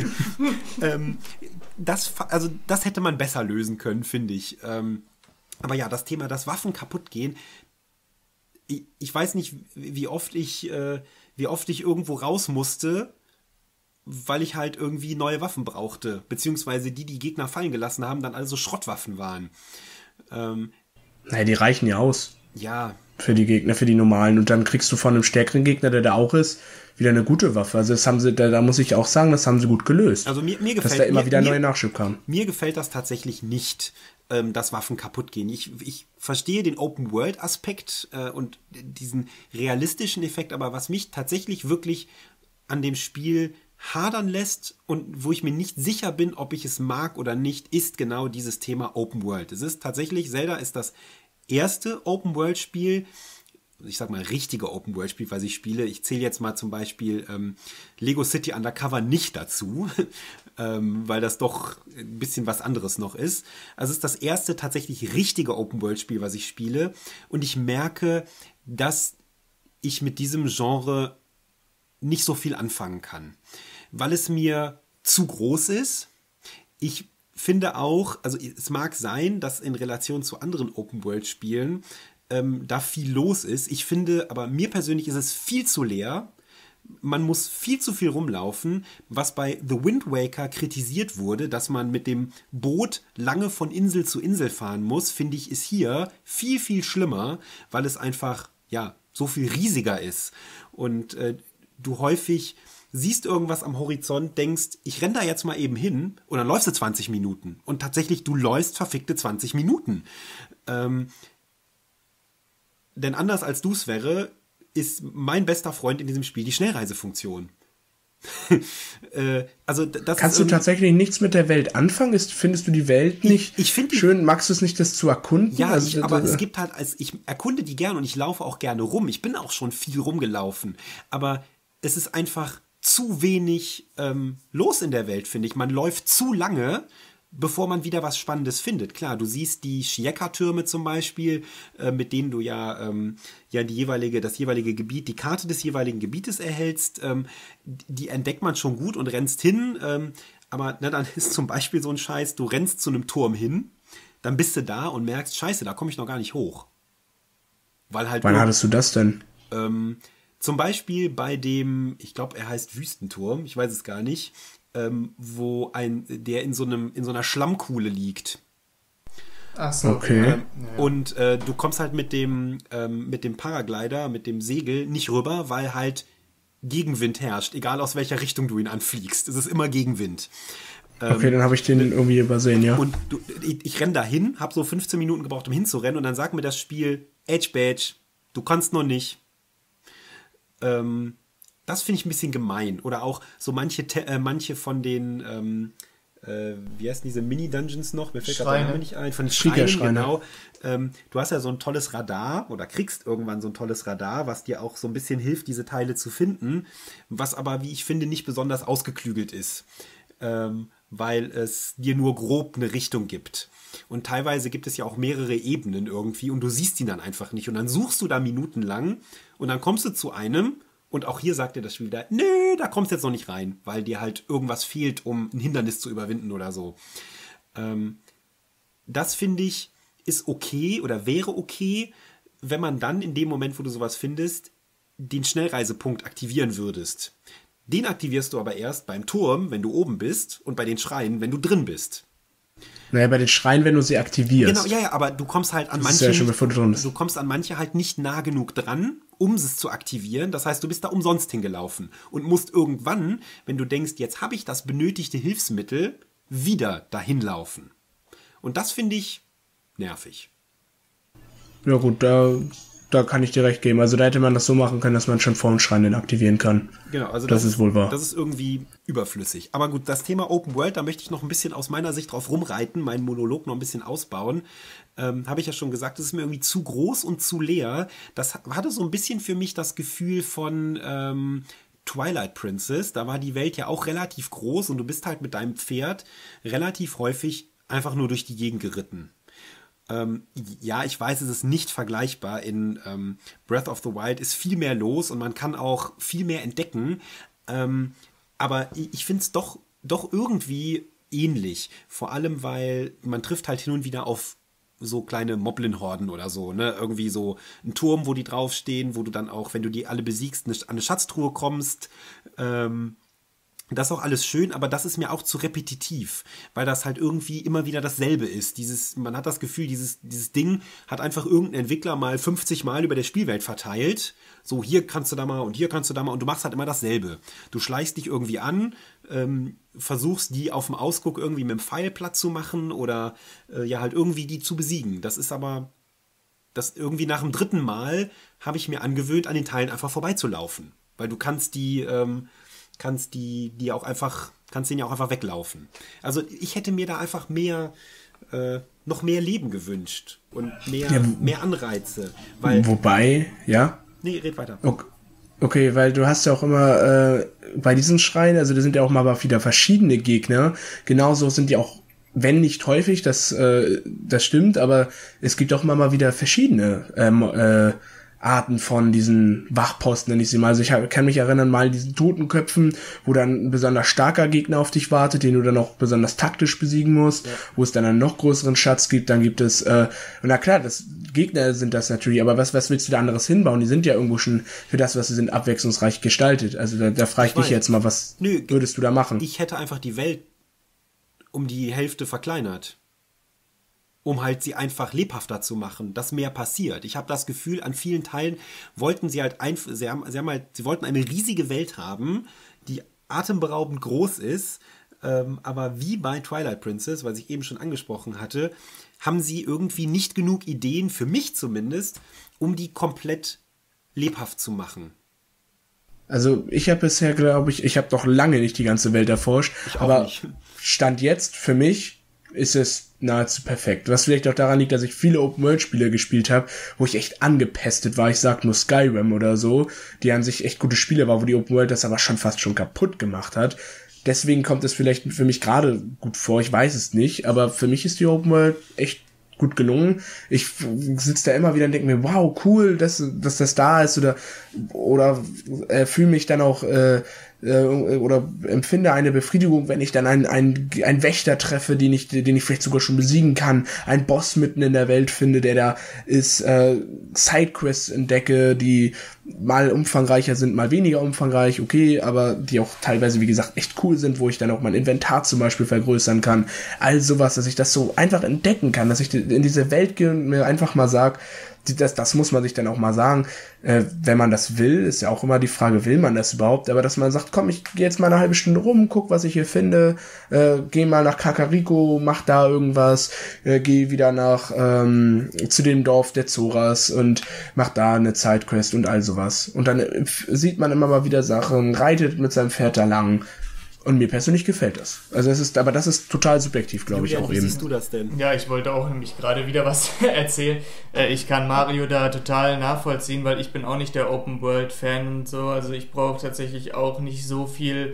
Das hätte man besser lösen können, finde ich. Aber ja, das Thema, dass Waffen kaputt gehen, ich weiß nicht, wie oft ich irgendwo raus musste, weil ich halt irgendwie neue Waffen brauchte. Beziehungsweise die Gegner fallen gelassen haben, dann also Schrottwaffen waren. Naja, die reichen ja aus. Ja. Für die Gegner, für die normalen. Und dann kriegst du von einem stärkeren Gegner, der da auch ist, wieder eine gute Waffe. Also das haben sie, da muss ich auch sagen, das haben sie gut gelöst. Also mir gefällt, dass da immer wieder neue Nachschub kam. Mir gefällt das tatsächlich nicht, dass Waffen kaputt gehen. Ich verstehe den Open-World-Aspekt und diesen realistischen Effekt, aber was mich tatsächlich wirklich an dem Spiel hadern lässt und wo ich mir nicht sicher bin, ob ich es mag oder nicht, ist genau dieses Thema Open World. Es ist tatsächlich, Zelda ist das erste Open World Spiel, ich sag mal richtige Open World Spiel, was ich spiele. Ich zähle jetzt mal zum Beispiel Lego City Undercover nicht dazu, weil das doch ein bisschen was anderes noch ist. Also es ist das erste tatsächlich richtige Open World Spiel, was ich spiele, und ich merke, dass ich mit diesem Genre nicht so viel anfangen kann, weil es mir zu groß ist. Ich finde auch, also es mag sein, dass in Relation zu anderen Open-World-Spielen da viel los ist. Ich finde, aber mir persönlich ist es viel zu leer. Man muss viel zu viel rumlaufen, was bei The Wind Waker kritisiert wurde, dass man mit dem Boot lange von Insel zu Insel fahren muss, finde ich, ist hier viel, viel schlimmer, weil es einfach, ja, so viel riesiger ist. Und du häufig siehst irgendwas am Horizont, denkst, ich renne da jetzt mal eben hin und dann läufst du 20 Minuten. Und tatsächlich, du läufst verfickte 20 Minuten. Denn anders als du es wäre, ist mein bester Freund in diesem Spiel die Schnellreisefunktion. Also das Kannst du tatsächlich nichts mit der Welt anfangen? Findest du die Welt nicht schön? Magst du es nicht, das zu erkunden? Ja, aber es gibt halt, ich erkunde die gerne und ich laufe auch gerne rum. Ich bin auch schon viel rumgelaufen. Aber es ist einfach zu wenig los in der Welt, finde ich. Man läuft zu lange, bevor man wieder was Spannendes findet. Klar, du siehst die Shieka-Türme zum Beispiel, mit denen du ja das jeweilige Gebiet, die Karte des jeweiligen Gebietes erhältst. Die entdeckt man schon gut und rennst hin. Aber dann ist zum Beispiel so ein Scheiß, du rennst zu einem Turm hin, dann bist du da und merkst, scheiße, da komme ich noch gar nicht hoch. Weil halt Wann hattest du das denn? Zum Beispiel bei dem, ich glaube, er heißt Wüstenturm, ich weiß es gar nicht, der in so einer Schlammkuhle liegt. Ach so. Okay. Und du kommst halt mit dem Paraglider, mit dem Segel nicht rüber, weil halt Gegenwind herrscht, egal aus welcher Richtung du ihn anfliegst. Es ist immer Gegenwind. Okay, dann habe ich den irgendwie übersehen, ja. Und ich renne da hin, habe so 15 Minuten gebraucht, um hinzurennen, und dann sagt mir das Spiel, Edge Badge, du kannst noch nicht. Das finde ich ein bisschen gemein. Oder auch so manche von den, wie heißen diese Mini-Dungeons noch? Mir fällt gerade der Name nicht ein. Von den Schreinen, genau. Du hast ja so ein tolles Radar oder kriegst irgendwann so ein tolles Radar, was dir auch so ein bisschen hilft, diese Teile zu finden, was aber, wie ich finde, nicht besonders ausgeklügelt ist. Weil es dir nur grob eine Richtung gibt. Und teilweise gibt es ja auch mehrere Ebenen irgendwie und du siehst ihn dann einfach nicht. Und dann suchst du da minutenlang und dann kommst du zu einem und auch hier sagt dir das Spiel wieder, nö, da kommst du jetzt noch nicht rein, weil dir halt irgendwas fehlt, um ein Hindernis zu überwinden oder so. Das finde ich ist okay oder wäre okay, wenn man dann in dem Moment, wo du sowas findest, den Schnellreisepunkt aktivieren würdest. Den aktivierst du aber erst beim Turm, wenn du oben bist, und bei den Schreien, wenn du drin bist. Naja, bei den Schreien, wenn du sie aktivierst. Genau, ja, aber du kommst halt an manche, du kommst an manche halt nicht nah genug dran, um es zu aktivieren. Das heißt, du bist da umsonst hingelaufen und musst irgendwann, wenn du denkst, jetzt habe ich das benötigte Hilfsmittel, wieder dahin laufen. Und das finde ich nervig. Ja gut, da kann ich dir recht geben. Also da hätte man das so machen können, dass man schon vor dem Schrein den aktivieren kann. Genau, also das ist wohl wahr. Das ist irgendwie überflüssig. Aber gut, das Thema Open World, da möchte ich noch ein bisschen aus meiner Sicht drauf rumreiten, meinen Monolog noch ein bisschen ausbauen. Habe ich ja schon gesagt, das ist mir irgendwie zu groß und zu leer. Das hatte so ein bisschen für mich das Gefühl von Twilight Princess. Da war die Welt ja auch relativ groß und du bist halt mit deinem Pferd relativ häufig einfach nur durch die Gegend geritten. Ja, ich weiß, es ist nicht vergleichbar. In Breath of the Wild ist viel mehr los und man kann auch viel mehr entdecken. Aber ich finde es doch irgendwie ähnlich. Vor allem, weil man trifft halt hin und wieder auf so kleine Moblin-Horden oder so, ne? Irgendwie so ein Turm, wo die draufstehen, wo du dann auch, wenn du die alle besiegst, an eine Schatztruhe kommst. Das ist auch alles schön, aber das ist mir auch zu repetitiv, weil das halt irgendwie immer wieder dasselbe ist. Man hat das Gefühl, dieses Ding hat einfach irgendein Entwickler mal 50 Mal über der Spielwelt verteilt. So, hier kannst du da mal und hier kannst du da mal und du machst halt immer dasselbe. Du schleichst dich irgendwie an, versuchst die auf dem Ausguck irgendwie mit dem Pfeil platt zu machen oder ja halt irgendwie die zu besiegen. Das ist aber, das irgendwie nach dem 3. Mal habe ich mir angewöhnt, an den Teilen einfach vorbeizulaufen. Weil du kannst die kannst den ja auch einfach weglaufen. Also ich hätte mir da einfach noch mehr Leben gewünscht und mehr Anreize. Wobei, ja? Nee, red weiter. Okay, weil du hast ja auch immer bei diesen Schreien, also da sind ja auch mal wieder verschiedene Gegner, genauso sind die auch, wenn nicht häufig, das stimmt, aber es gibt auch immer mal wieder verschiedene Arten von diesen Wachposten, nenne ich sie mal. Also ich kann mich erinnern, mal diesen Totenköpfen, wo dann ein besonders starker Gegner auf dich wartet, den du dann auch besonders taktisch besiegen musst, wo es dann einen noch größeren Schatz gibt, dann gibt es, na klar, Gegner sind das natürlich, aber was willst du da anderes hinbauen? Die sind ja irgendwo schon für das, was sie sind, abwechslungsreich gestaltet. Also da frage ich dich jetzt mal, was würdest du da machen? Ich hätte einfach die Welt um die Hälfte verkleinert. Um halt sie einfach lebhafter zu machen, dass mehr passiert. Ich habe das Gefühl, an vielen Teilen wollten sie halt sie wollten eine riesige Welt haben, die atemberaubend groß ist, aber wie bei Twilight Princess, was ich eben schon angesprochen hatte, haben sie irgendwie nicht genug Ideen, für mich zumindest, um die komplett lebhaft zu machen. Also ich habe bisher, glaube ich habe doch lange nicht die ganze Welt erforscht, aber nicht. Stand jetzt für mich ist es nahezu perfekt. Was vielleicht auch daran liegt, dass ich viele Open-World-Spiele gespielt habe, wo ich echt angepestet war. Ich sag nur Skyrim oder so, die an sich echt gute Spiele war, wo die Open-World das aber fast schon kaputt gemacht hat. Deswegen kommt es vielleicht für mich gerade gut vor, ich weiß es nicht, aber für mich ist die Open-World echt gut gelungen. Ich sitze da immer wieder und denke mir, wow, cool, dass das da ist oder fühle mich dann auch oder empfinde eine Befriedigung, wenn ich dann einen Wächter treffe, den ich vielleicht sogar schon besiegen kann, einen Boss mitten in der Welt finde, der da ist, Sidequests entdecke, die mal umfangreicher sind, mal weniger umfangreich, okay, aber die auch teilweise, wie gesagt, echt cool sind, wo ich dann auch mein Inventar zum Beispiel vergrößern kann. All sowas, dass ich das so einfach entdecken kann, dass ich in diese Welt gehe und mir einfach mal sage, das muss man sich dann auch mal sagen, wenn man das will, ist ja auch immer die Frage, will man das überhaupt, aber dass man sagt, komm, ich gehe jetzt mal eine halbe Stunde rum, guck, was ich hier finde, geh mal nach Kakariko, mach da irgendwas, geh wieder zu dem Dorf der Zoras und mach da eine Sidequest und all sowas. Und dann sieht man immer mal wieder Sachen, reitet mit seinem Pferd da lang. Und mir persönlich gefällt das. Also das ist total subjektiv, glaube ich, auch eben. Wie siehst du das denn? Ja, ich wollte auch nämlich gerade wieder was erzählen. Ich kann Mario da total nachvollziehen, weil ich bin auch nicht der Open-World-Fan und so. Also ich brauche tatsächlich auch nicht so viel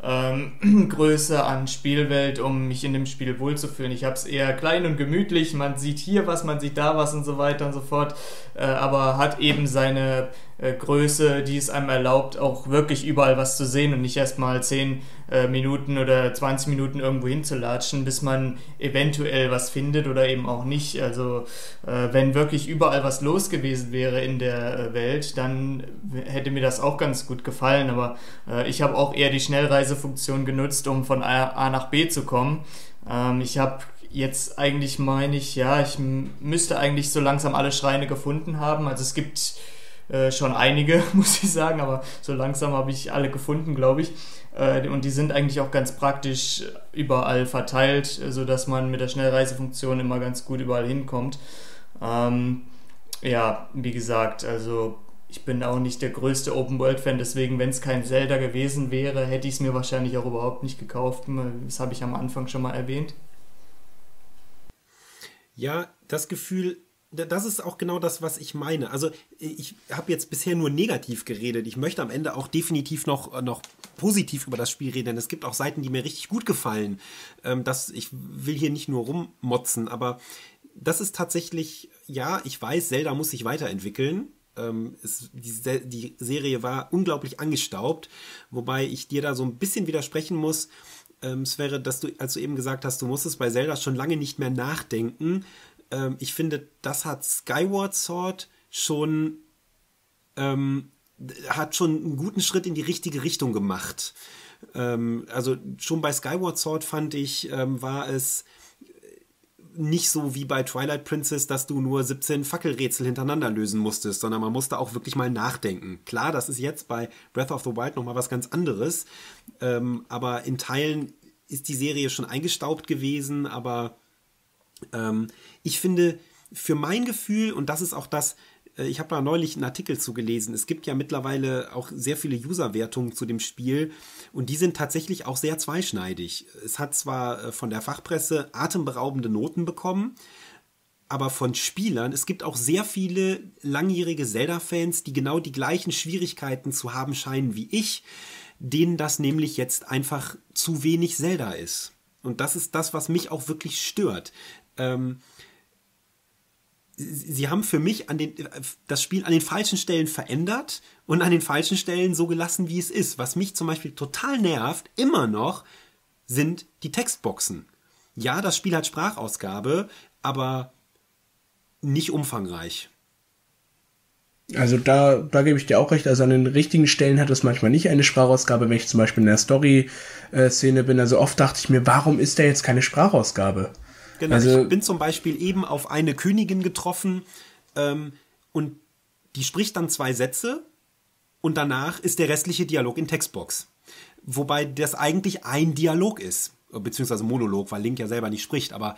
Größe an Spielwelt, um mich in dem Spiel wohlzufühlen. Ich habe es eher klein und gemütlich. Man sieht hier was, man sieht da was und so weiter und so fort. Aber hat eben seine Größe, die es einem erlaubt, auch wirklich überall was zu sehen und nicht erstmal 10 Minuten oder 20 Minuten irgendwo hinzulatschen, bis man eventuell was findet oder eben auch nicht. Also wenn wirklich überall was los gewesen wäre in der Welt, dann hätte mir das auch ganz gut gefallen, aber ich habe auch eher die Schnellreisefunktion genutzt, um von A nach B zu kommen. Ich habe jetzt eigentlich, ich müsste eigentlich so langsam alle Schreine gefunden haben. Also es gibt schon einige, muss ich sagen, aber so langsam habe ich alle gefunden, glaube ich. Und die sind eigentlich auch ganz praktisch überall verteilt, sodass man mit der Schnellreisefunktion immer ganz gut überall hinkommt. Ja, wie gesagt, also ich bin auch nicht der größte Open-World-Fan, deswegen, wenn es kein Zelda gewesen wäre, hätte ich es mir wahrscheinlich auch überhaupt nicht gekauft. Das habe ich am Anfang schon mal erwähnt. Ja, das Gefühl, das ist auch genau das, was ich meine. Also ich habe jetzt bisher nur negativ geredet. Ich möchte am Ende auch definitiv noch positiv über das Spiel reden, denn es gibt auch Seiten, die mir richtig gut gefallen. Ich will hier nicht nur rummotzen, aber das ist tatsächlich, ja, ich weiß, Zelda muss sich weiterentwickeln. Die Serie war unglaublich angestaubt, wobei ich dir da so ein bisschen widersprechen muss. Es wäre, als du eben gesagt hast, du musstest bei Zelda schon lange nicht mehr nachdenken. Ich finde, das hat Skyward Sword hat schon einen guten Schritt in die richtige Richtung gemacht. Also schon bei Skyward Sword fand ich, war es nicht so wie bei Twilight Princess, dass du nur 17 Fackelrätsel hintereinander lösen musstest, sondern man musste auch wirklich mal nachdenken. Klar, das ist jetzt bei Breath of the Wild nochmal was ganz anderes, aber in Teilen ist die Serie schon eingestaubt gewesen, aber ich finde, für mein Gefühl, und das ist auch das, ich habe da neulich einen Artikel zugelesen. Es gibt ja mittlerweile auch sehr viele User-Wertungen zu dem Spiel und die sind tatsächlich auch sehr zweischneidig. Es hat zwar von der Fachpresse atemberaubende Noten bekommen, aber von Spielern, es gibt auch sehr viele langjährige Zelda-Fans, die genau die gleichen Schwierigkeiten zu haben scheinen wie ich, denen das nämlich jetzt einfach zu wenig Zelda ist. Und das ist das, was mich auch wirklich stört. Sie haben für mich das Spiel an den falschen Stellen verändert und an den falschen Stellen so gelassen, wie es ist. Was mich zum Beispiel total nervt, immer noch, sind die Textboxen. Ja, das Spiel hat Sprachausgabe, aber nicht umfangreich. Also da gebe ich dir auch recht. Also an den richtigen Stellen hat es manchmal nicht eine Sprachausgabe, wenn ich zum Beispiel in der Story-Szene bin. Also oft dachte ich mir, warum ist da jetzt keine Sprachausgabe? Genau, also, ich bin zum Beispiel eben auf eine Königin getroffen und die spricht dann 2 Sätze und danach ist der restliche Dialog in Textbox. Wobei das eigentlich ein Dialog ist, beziehungsweise Monolog, weil Link ja selber nicht spricht, aber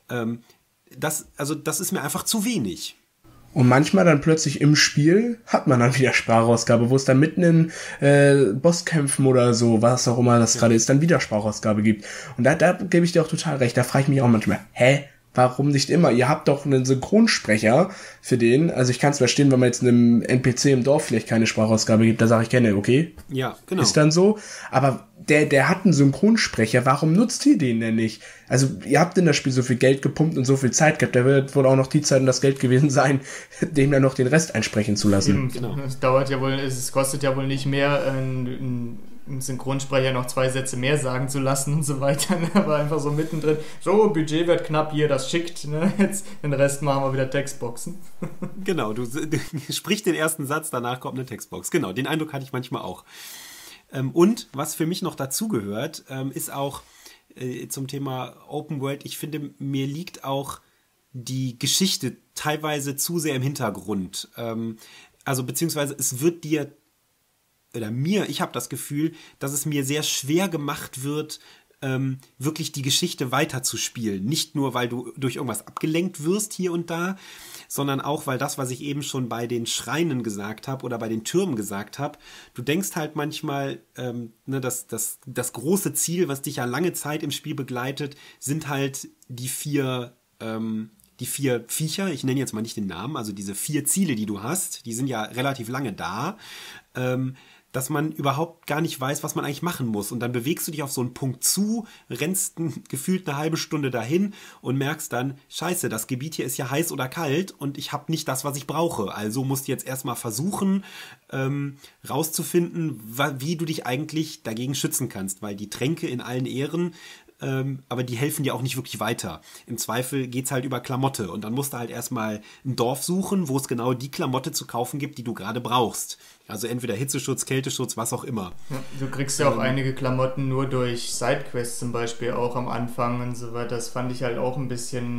das ist mir einfach zu wenig. Und manchmal dann plötzlich im Spiel hat man dann wieder Sprachausgabe, wo es dann mitten in Bosskämpfen oder so, was auch immer das gerade ist, dann wieder Sprachausgabe gibt. Und da gebe ich dir auch total recht. Da frage ich mich auch manchmal, warum nicht immer? Ihr habt doch einen Synchronsprecher für den. Also ich kann es verstehen, wenn man jetzt einem NPC im Dorf vielleicht keine Sprachausgabe gibt, da sage ich gerne, okay. Ja, genau. Ist dann so. Aber der hat einen Synchronsprecher, warum nutzt ihr den denn nicht? Also ihr habt in das Spiel so viel Geld gepumpt und so viel Zeit gehabt, da wird wohl auch noch die Zeit und das Geld gewesen sein, dem dann noch den Rest einsprechen zu lassen. Genau. Es kostet ja wohl nicht mehr, einen Synchronsprecher noch 2 Sätze mehr sagen zu lassen und so weiter, ne? Aber einfach so mittendrin, so, Budget wird knapp, hier, das schickt, ne? Jetzt den Rest machen wir wieder Textboxen. Genau, du sprichst den ersten Satz, danach kommt eine Textbox. Genau, den Eindruck hatte ich manchmal auch. Und was für mich noch dazugehört, ist auch zum Thema Open World, ich finde, mir liegt auch die Geschichte teilweise zu sehr im Hintergrund. Also beziehungsweise es wird dir, oder mir, ich habe das Gefühl, dass es mir sehr schwer gemacht wird, wirklich die Geschichte weiterzuspielen. Nicht nur, weil du durch irgendwas abgelenkt wirst hier und da, sondern auch, weil das, was ich eben schon bei den Schreinen gesagt habe oder bei den Türmen gesagt habe, du denkst halt manchmal, das große Ziel, was dich ja lange Zeit im Spiel begleitet, sind halt die 4 Viecher, ich nenne jetzt mal nicht den Namen, also diese 4 Ziele, die du hast, die sind ja relativ lange da, dass man überhaupt gar nicht weiß, was man eigentlich machen muss. Und dann bewegst du dich auf so einen Punkt zu, rennst gefühlt eine halbe Stunde dahin und merkst dann, scheiße, das Gebiet hier ist ja heiß oder kalt und ich habe nicht das, was ich brauche. Also musst du jetzt erstmal versuchen, rauszufinden, wie du dich eigentlich dagegen schützen kannst. Weil die Tränke in allen Ehren, aber die helfen dir auch nicht wirklich weiter. Im Zweifel geht's halt über Klamotte und dann musst du halt erstmal ein Dorf suchen, wo es genau die Klamotte zu kaufen gibt, die du gerade brauchst. Also entweder Hitzeschutz, Kälteschutz, was auch immer. Ja, du kriegst ja auch einige Klamotten nur durch Sidequests zum Beispiel auch am Anfang und so weiter. Das fand ich halt auch ein bisschen,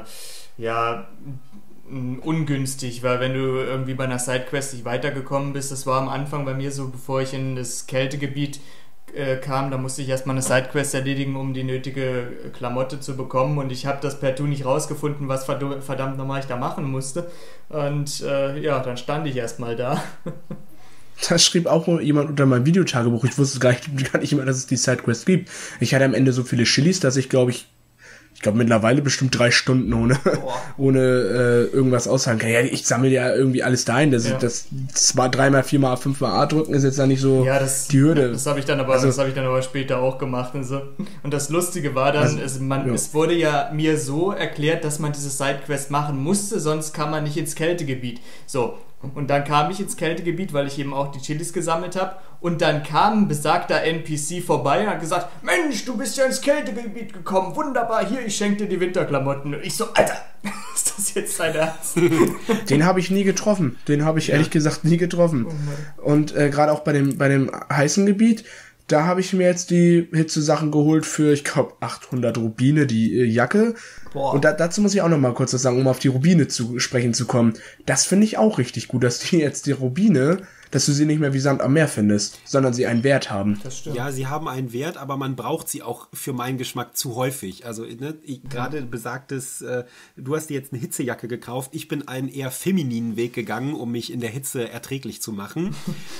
ungünstig, weil wenn du irgendwie bei einer Sidequest nicht weitergekommen bist, das war am Anfang bei mir so, bevor ich in das Kältegebiet kam, da musste ich erstmal eine Sidequest erledigen, um die nötige Klamotte zu bekommen und ich habe das per Tu nicht rausgefunden, was verdammt nochmal ich da machen musste und dann stand ich erstmal da. Das schrieb auch jemand unter meinem Videotagebuch. Ich wusste gar nicht immer, dass es die Sidequest gibt. Ich hatte am Ende so viele Chilis, dass ich glaube mittlerweile bestimmt 3 Stunden ohne irgendwas aushalten kann. Ja, ich sammle ja irgendwie alles dahin. Das war 3-mal, 4-mal, 5-mal A drücken, ist jetzt da nicht so die Hürde. Das habe ich dann aber später auch gemacht und so. Und das Lustige war dann, es wurde ja mir so erklärt, dass man diese Sidequest machen musste, sonst kam man nicht ins Kältegebiet. So. Und dann kam ich ins Kältegebiet, weil ich eben auch die Chilis gesammelt habe. Und dann kam ein besagter NPC vorbei und hat gesagt, Mensch, du bist ja ins Kältegebiet gekommen. Wunderbar, hier, ich schenke dir die Winterklamotten. Und ich so, Alter, ist das jetzt dein Ernst? Den habe ich nie getroffen. Den habe ich ehrlich gesagt nie getroffen. Und gerade auch bei dem heißen Gebiet, da habe ich mir jetzt die Hitze-Sachen geholt für, ich glaube, 800 Rubine, die Jacke. Boah. Und dazu muss ich auch noch mal kurz was sagen, um auf die Rubine zu sprechen zu kommen. Das finde ich auch richtig gut, dass die jetzt die Rubine, dass du sie nicht mehr wie Sand am Meer findest, sondern sie einen Wert haben. Das stimmt. Ja, sie haben einen Wert, aber man braucht sie auch für meinen Geschmack zu häufig. Also ne, gerade besagtes, du hast dir jetzt eine Hitzejacke gekauft. Ich bin einen eher femininen Weg gegangen, um mich in der Hitze erträglich zu machen.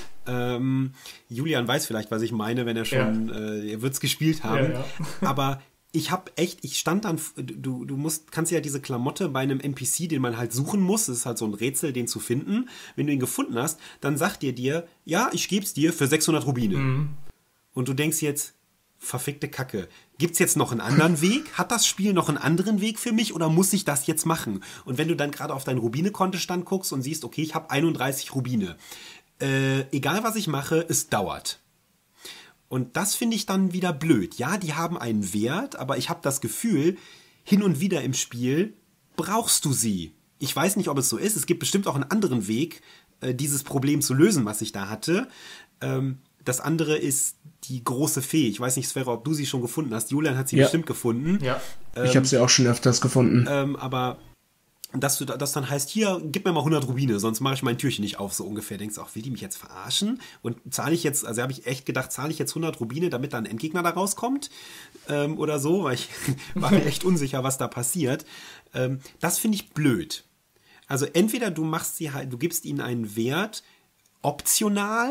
Julian weiß vielleicht, was ich meine, wenn er schon, er wird's gespielt haben. Ja. Aber ich stand dann, kannst ja diese Klamotte bei einem NPC, den man halt suchen muss, das ist halt so ein Rätsel, den zu finden. Wenn du ihn gefunden hast, dann sagt dir, ja, ich geb's dir für 600 Rubine. Mhm. Und du denkst jetzt, verfickte Kacke, gibt's jetzt noch einen anderen Weg? Hat das Spiel noch einen anderen Weg für mich oder muss ich das jetzt machen? Und wenn du dann gerade auf deinen Rubine-Kontostand guckst und siehst, okay, ich habe 31 Rubine. Egal was ich mache, es dauert. Und das finde ich dann wieder blöd. Ja, die haben einen Wert, aber ich habe das Gefühl, hin und wieder im Spiel brauchst du sie. Ich weiß nicht, ob es so ist. Es gibt bestimmt auch einen anderen Weg, dieses Problem zu lösen, was ich da hatte. Das andere ist die große Fee. Ich weiß nicht, Sverre, ob du sie schon gefunden hast. Julian hat sie bestimmt gefunden. Ja. Ich habe sie auch schon öfters gefunden. Aber dass das dann heißt, hier, gib mir mal 100 Rubine, sonst mache ich mein Türchen nicht auf, so ungefähr. Denkst du auch, will die mich jetzt verarschen? Und zahle ich jetzt, also habe ich echt gedacht, zahle ich jetzt 100 Rubine, damit da ein Endgegner da rauskommt? Oder so, weil ich war mir echt unsicher, was da passiert. Das finde ich blöd. Also entweder du gibst ihnen einen Wert optional,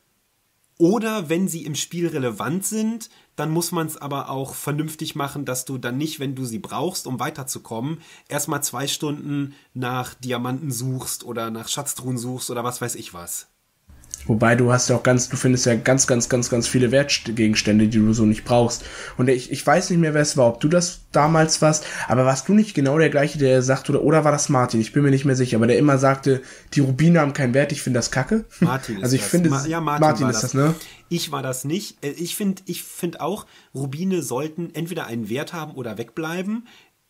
oder wenn sie im Spiel relevant sind, dann muss man es aber auch vernünftig machen, dass du dann nicht, wenn du sie brauchst, um weiterzukommen, erstmal 2 Stunden nach Diamanten suchst oder nach Schatztruhen suchst oder was weiß ich was. Wobei du findest ja ganz viele Wertgegenstände, die du so nicht brauchst. Und ich weiß nicht mehr, wer es war, ob du das damals warst, aber warst du nicht genau der gleiche, der sagt, oder war das Martin? Ich bin mir nicht mehr sicher, aber der immer sagte, die Rubine haben keinen Wert, ich finde das kacke. Martin ist also ich das. finde, Martin ist das, ne? Ich war das nicht. Ich finde auch, Rubine sollten entweder einen Wert haben oder wegbleiben.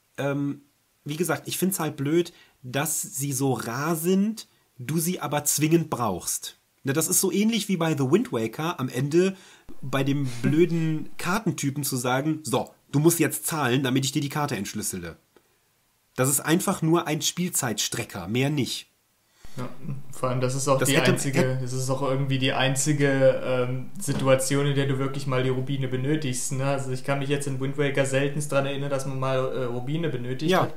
Wie gesagt, ich finde es halt blöd, dass sie so rar sind, du sie aber zwingend brauchst. Das ist so ähnlich wie bei The Wind Waker am Ende bei dem blöden Kartentypen zu sagen, so, du musst jetzt zahlen, damit ich dir die Karte entschlüssele. Das ist einfach nur ein Spielzeitstrecker, mehr nicht. Ja, vor allem, das ist auch das ist auch irgendwie die einzige Situation, in der du wirklich mal die Rubine benötigst. Ne? Also ich kann mich jetzt in Wind Waker seltenst daran erinnern, dass man mal Rubine benötigt hat.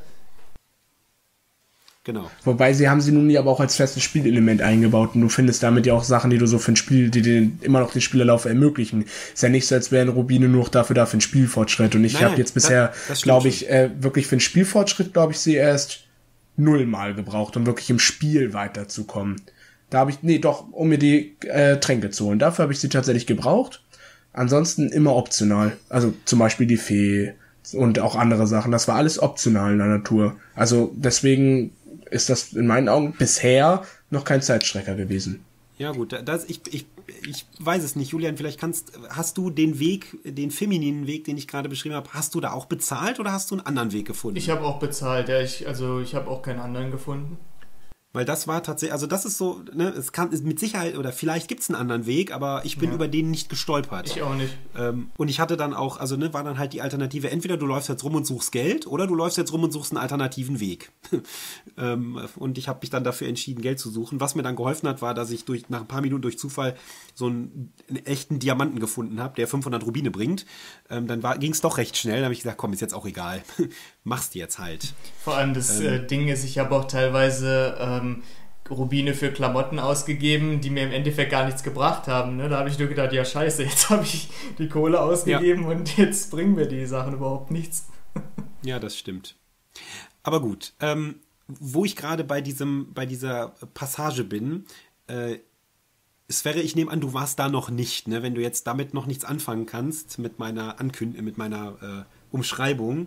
Genau. Wobei sie haben sie nun aber auch als festes Spielelement eingebaut und du findest damit ja auch Sachen, die du so für ein Spiel, die dir immer noch den Spielerlauf ermöglichen. Ist ja nicht so, als wären Rubine nur dafür da für einen Spielfortschritt. Und ich habe jetzt bisher, glaube ich, wirklich für einen Spielfortschritt, glaube ich, sie erst 0-mal gebraucht, um wirklich im Spiel weiterzukommen. Da habe ich, um mir die Tränke zu holen. Dafür habe ich sie tatsächlich gebraucht. Ansonsten immer optional. Also zum Beispiel die Fee und auch andere Sachen. Das war alles optional in der Natur. Also deswegen ist das in meinen Augen bisher noch kein Zeitstrecker gewesen. Ja gut, ich weiß es nicht. Julian, vielleicht hast du den Weg, den femininen Weg, den ich gerade beschrieben habe, hast du da auch bezahlt oder hast du einen anderen Weg gefunden? Ich habe auch bezahlt, ja. Ich habe auch keinen anderen gefunden. Weil das war tatsächlich, also das ist so, ne, es kann mit Sicherheit, oder vielleicht gibt es einen anderen Weg, aber ich bin über den nicht gestolpert. Ich auch nicht. Und ich hatte dann auch, also ne, war dann halt die Alternative, entweder du läufst jetzt rum und suchst Geld, oder du läufst jetzt rum und suchst einen alternativen Weg. Und ich habe mich dann dafür entschieden, Geld zu suchen. Was mir dann geholfen hat, war, dass ich nach ein paar Minuten durch Zufall so einen echten Diamanten gefunden habe, der 500 Rubine bringt. Dann ging es doch recht schnell, da habe ich gesagt, komm, ist jetzt auch egal. Mach's dir jetzt halt. Vor allem das Ding ist, ich habe auch teilweise Rubine für Klamotten ausgegeben, die mir im Endeffekt gar nichts gebracht haben. Ne? Da habe ich nur gedacht, ja scheiße, jetzt habe ich die Kohle ausgegeben und jetzt bringen mir die Sachen überhaupt nichts. Ja, das stimmt. Aber gut, wo ich gerade bei dieser Passage bin, Sverre, ich nehme an, du warst da noch nicht, ne? Wenn du jetzt damit noch nichts anfangen kannst, mit meiner Umschreibung,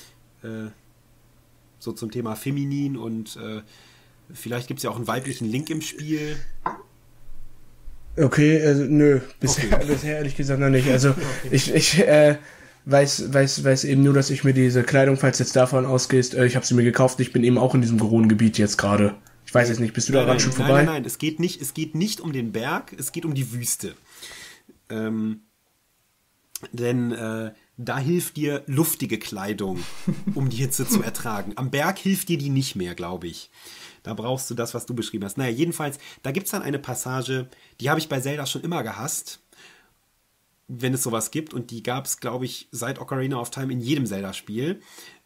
so zum Thema Feminin und vielleicht gibt es ja auch einen weiblichen Link im Spiel. Okay, nö, bisher ehrlich gesagt noch nicht. Also okay. Ich weiß eben nur, dass ich mir diese Kleidung, falls jetzt davon ausgehst, ich habe sie mir gekauft, ich bin eben auch in diesem Gebiet jetzt gerade. Ich weiß jetzt nicht, bist du da gerade schon vorbei? Nein, es geht nicht um den Berg, es geht um die Wüste. Denn da hilft dir luftige Kleidung, um die Hitze zu ertragen. Am Berg hilft dir die nicht mehr, glaube ich. Da brauchst du das, was du beschrieben hast. Naja, jedenfalls, da gibt's dann eine Passage, die habe ich bei Zelda schon immer gehasst, wenn es sowas gibt. Und die gab's, glaube ich, seit Ocarina of Time in jedem Zelda-Spiel.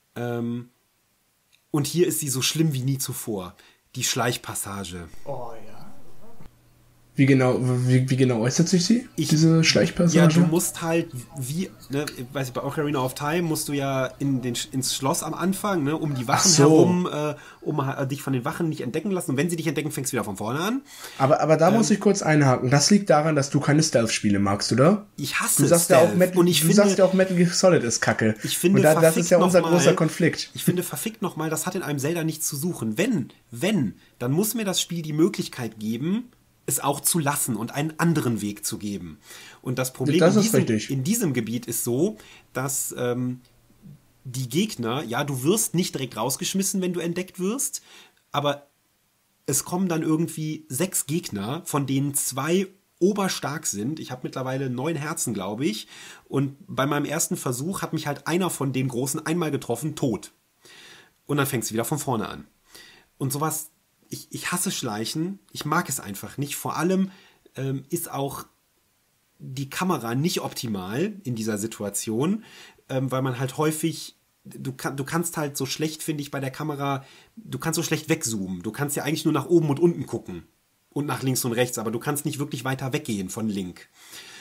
Und hier ist sie so schlimm wie nie zuvor. Die Schleichpassage. Oh ja. Wie genau äußert sich sie, diese Schleichpassage? Ja, du musst halt, weiß ich, bei Ocarina of Time musst du ja ins Schloss am Anfang, ne, um die Wachen herum, dich von den Wachen nicht entdecken lassen. Und wenn sie dich entdecken, fängst du wieder von vorne an. Aber da muss ich kurz einhaken. Das liegt daran, dass du keine Stealth-Spiele magst, oder? Ich hasse Sagst Stealth. Du sagst ja auch, Metal Gear Solid ist kacke. Ich finde, das ist ja unser großer Konflikt. Ich finde, verfickt nochmal, das hat in einem Zelda nichts zu suchen. Wenn, dann muss mir das Spiel die Möglichkeit geben, es auch zu lassen und einen anderen Weg zu geben. Und das Problem in diesem Gebiet ist so, dass die Gegner, ja, du wirst nicht direkt rausgeschmissen, wenn du entdeckt wirst, aber es kommen dann irgendwie 6 Gegner, von denen 2 oberstark sind. Ich habe mittlerweile 9 Herzen, glaube ich. Und bei meinem ersten Versuch hat mich halt einer von den Großen einmal getroffen, tot. Und dann fängst du wieder von vorne an. Und sowas. Ich hasse Schleichen, ich mag es einfach nicht. Vor allem ist auch die Kamera nicht optimal in dieser Situation, weil man halt häufig, du kannst halt so schlecht, finde ich, bei der Kamera, du kannst so schlecht wegzoomen. Du kannst ja eigentlich nur nach oben und unten gucken und nach links und rechts, aber du kannst nicht wirklich weiter weggehen von Link.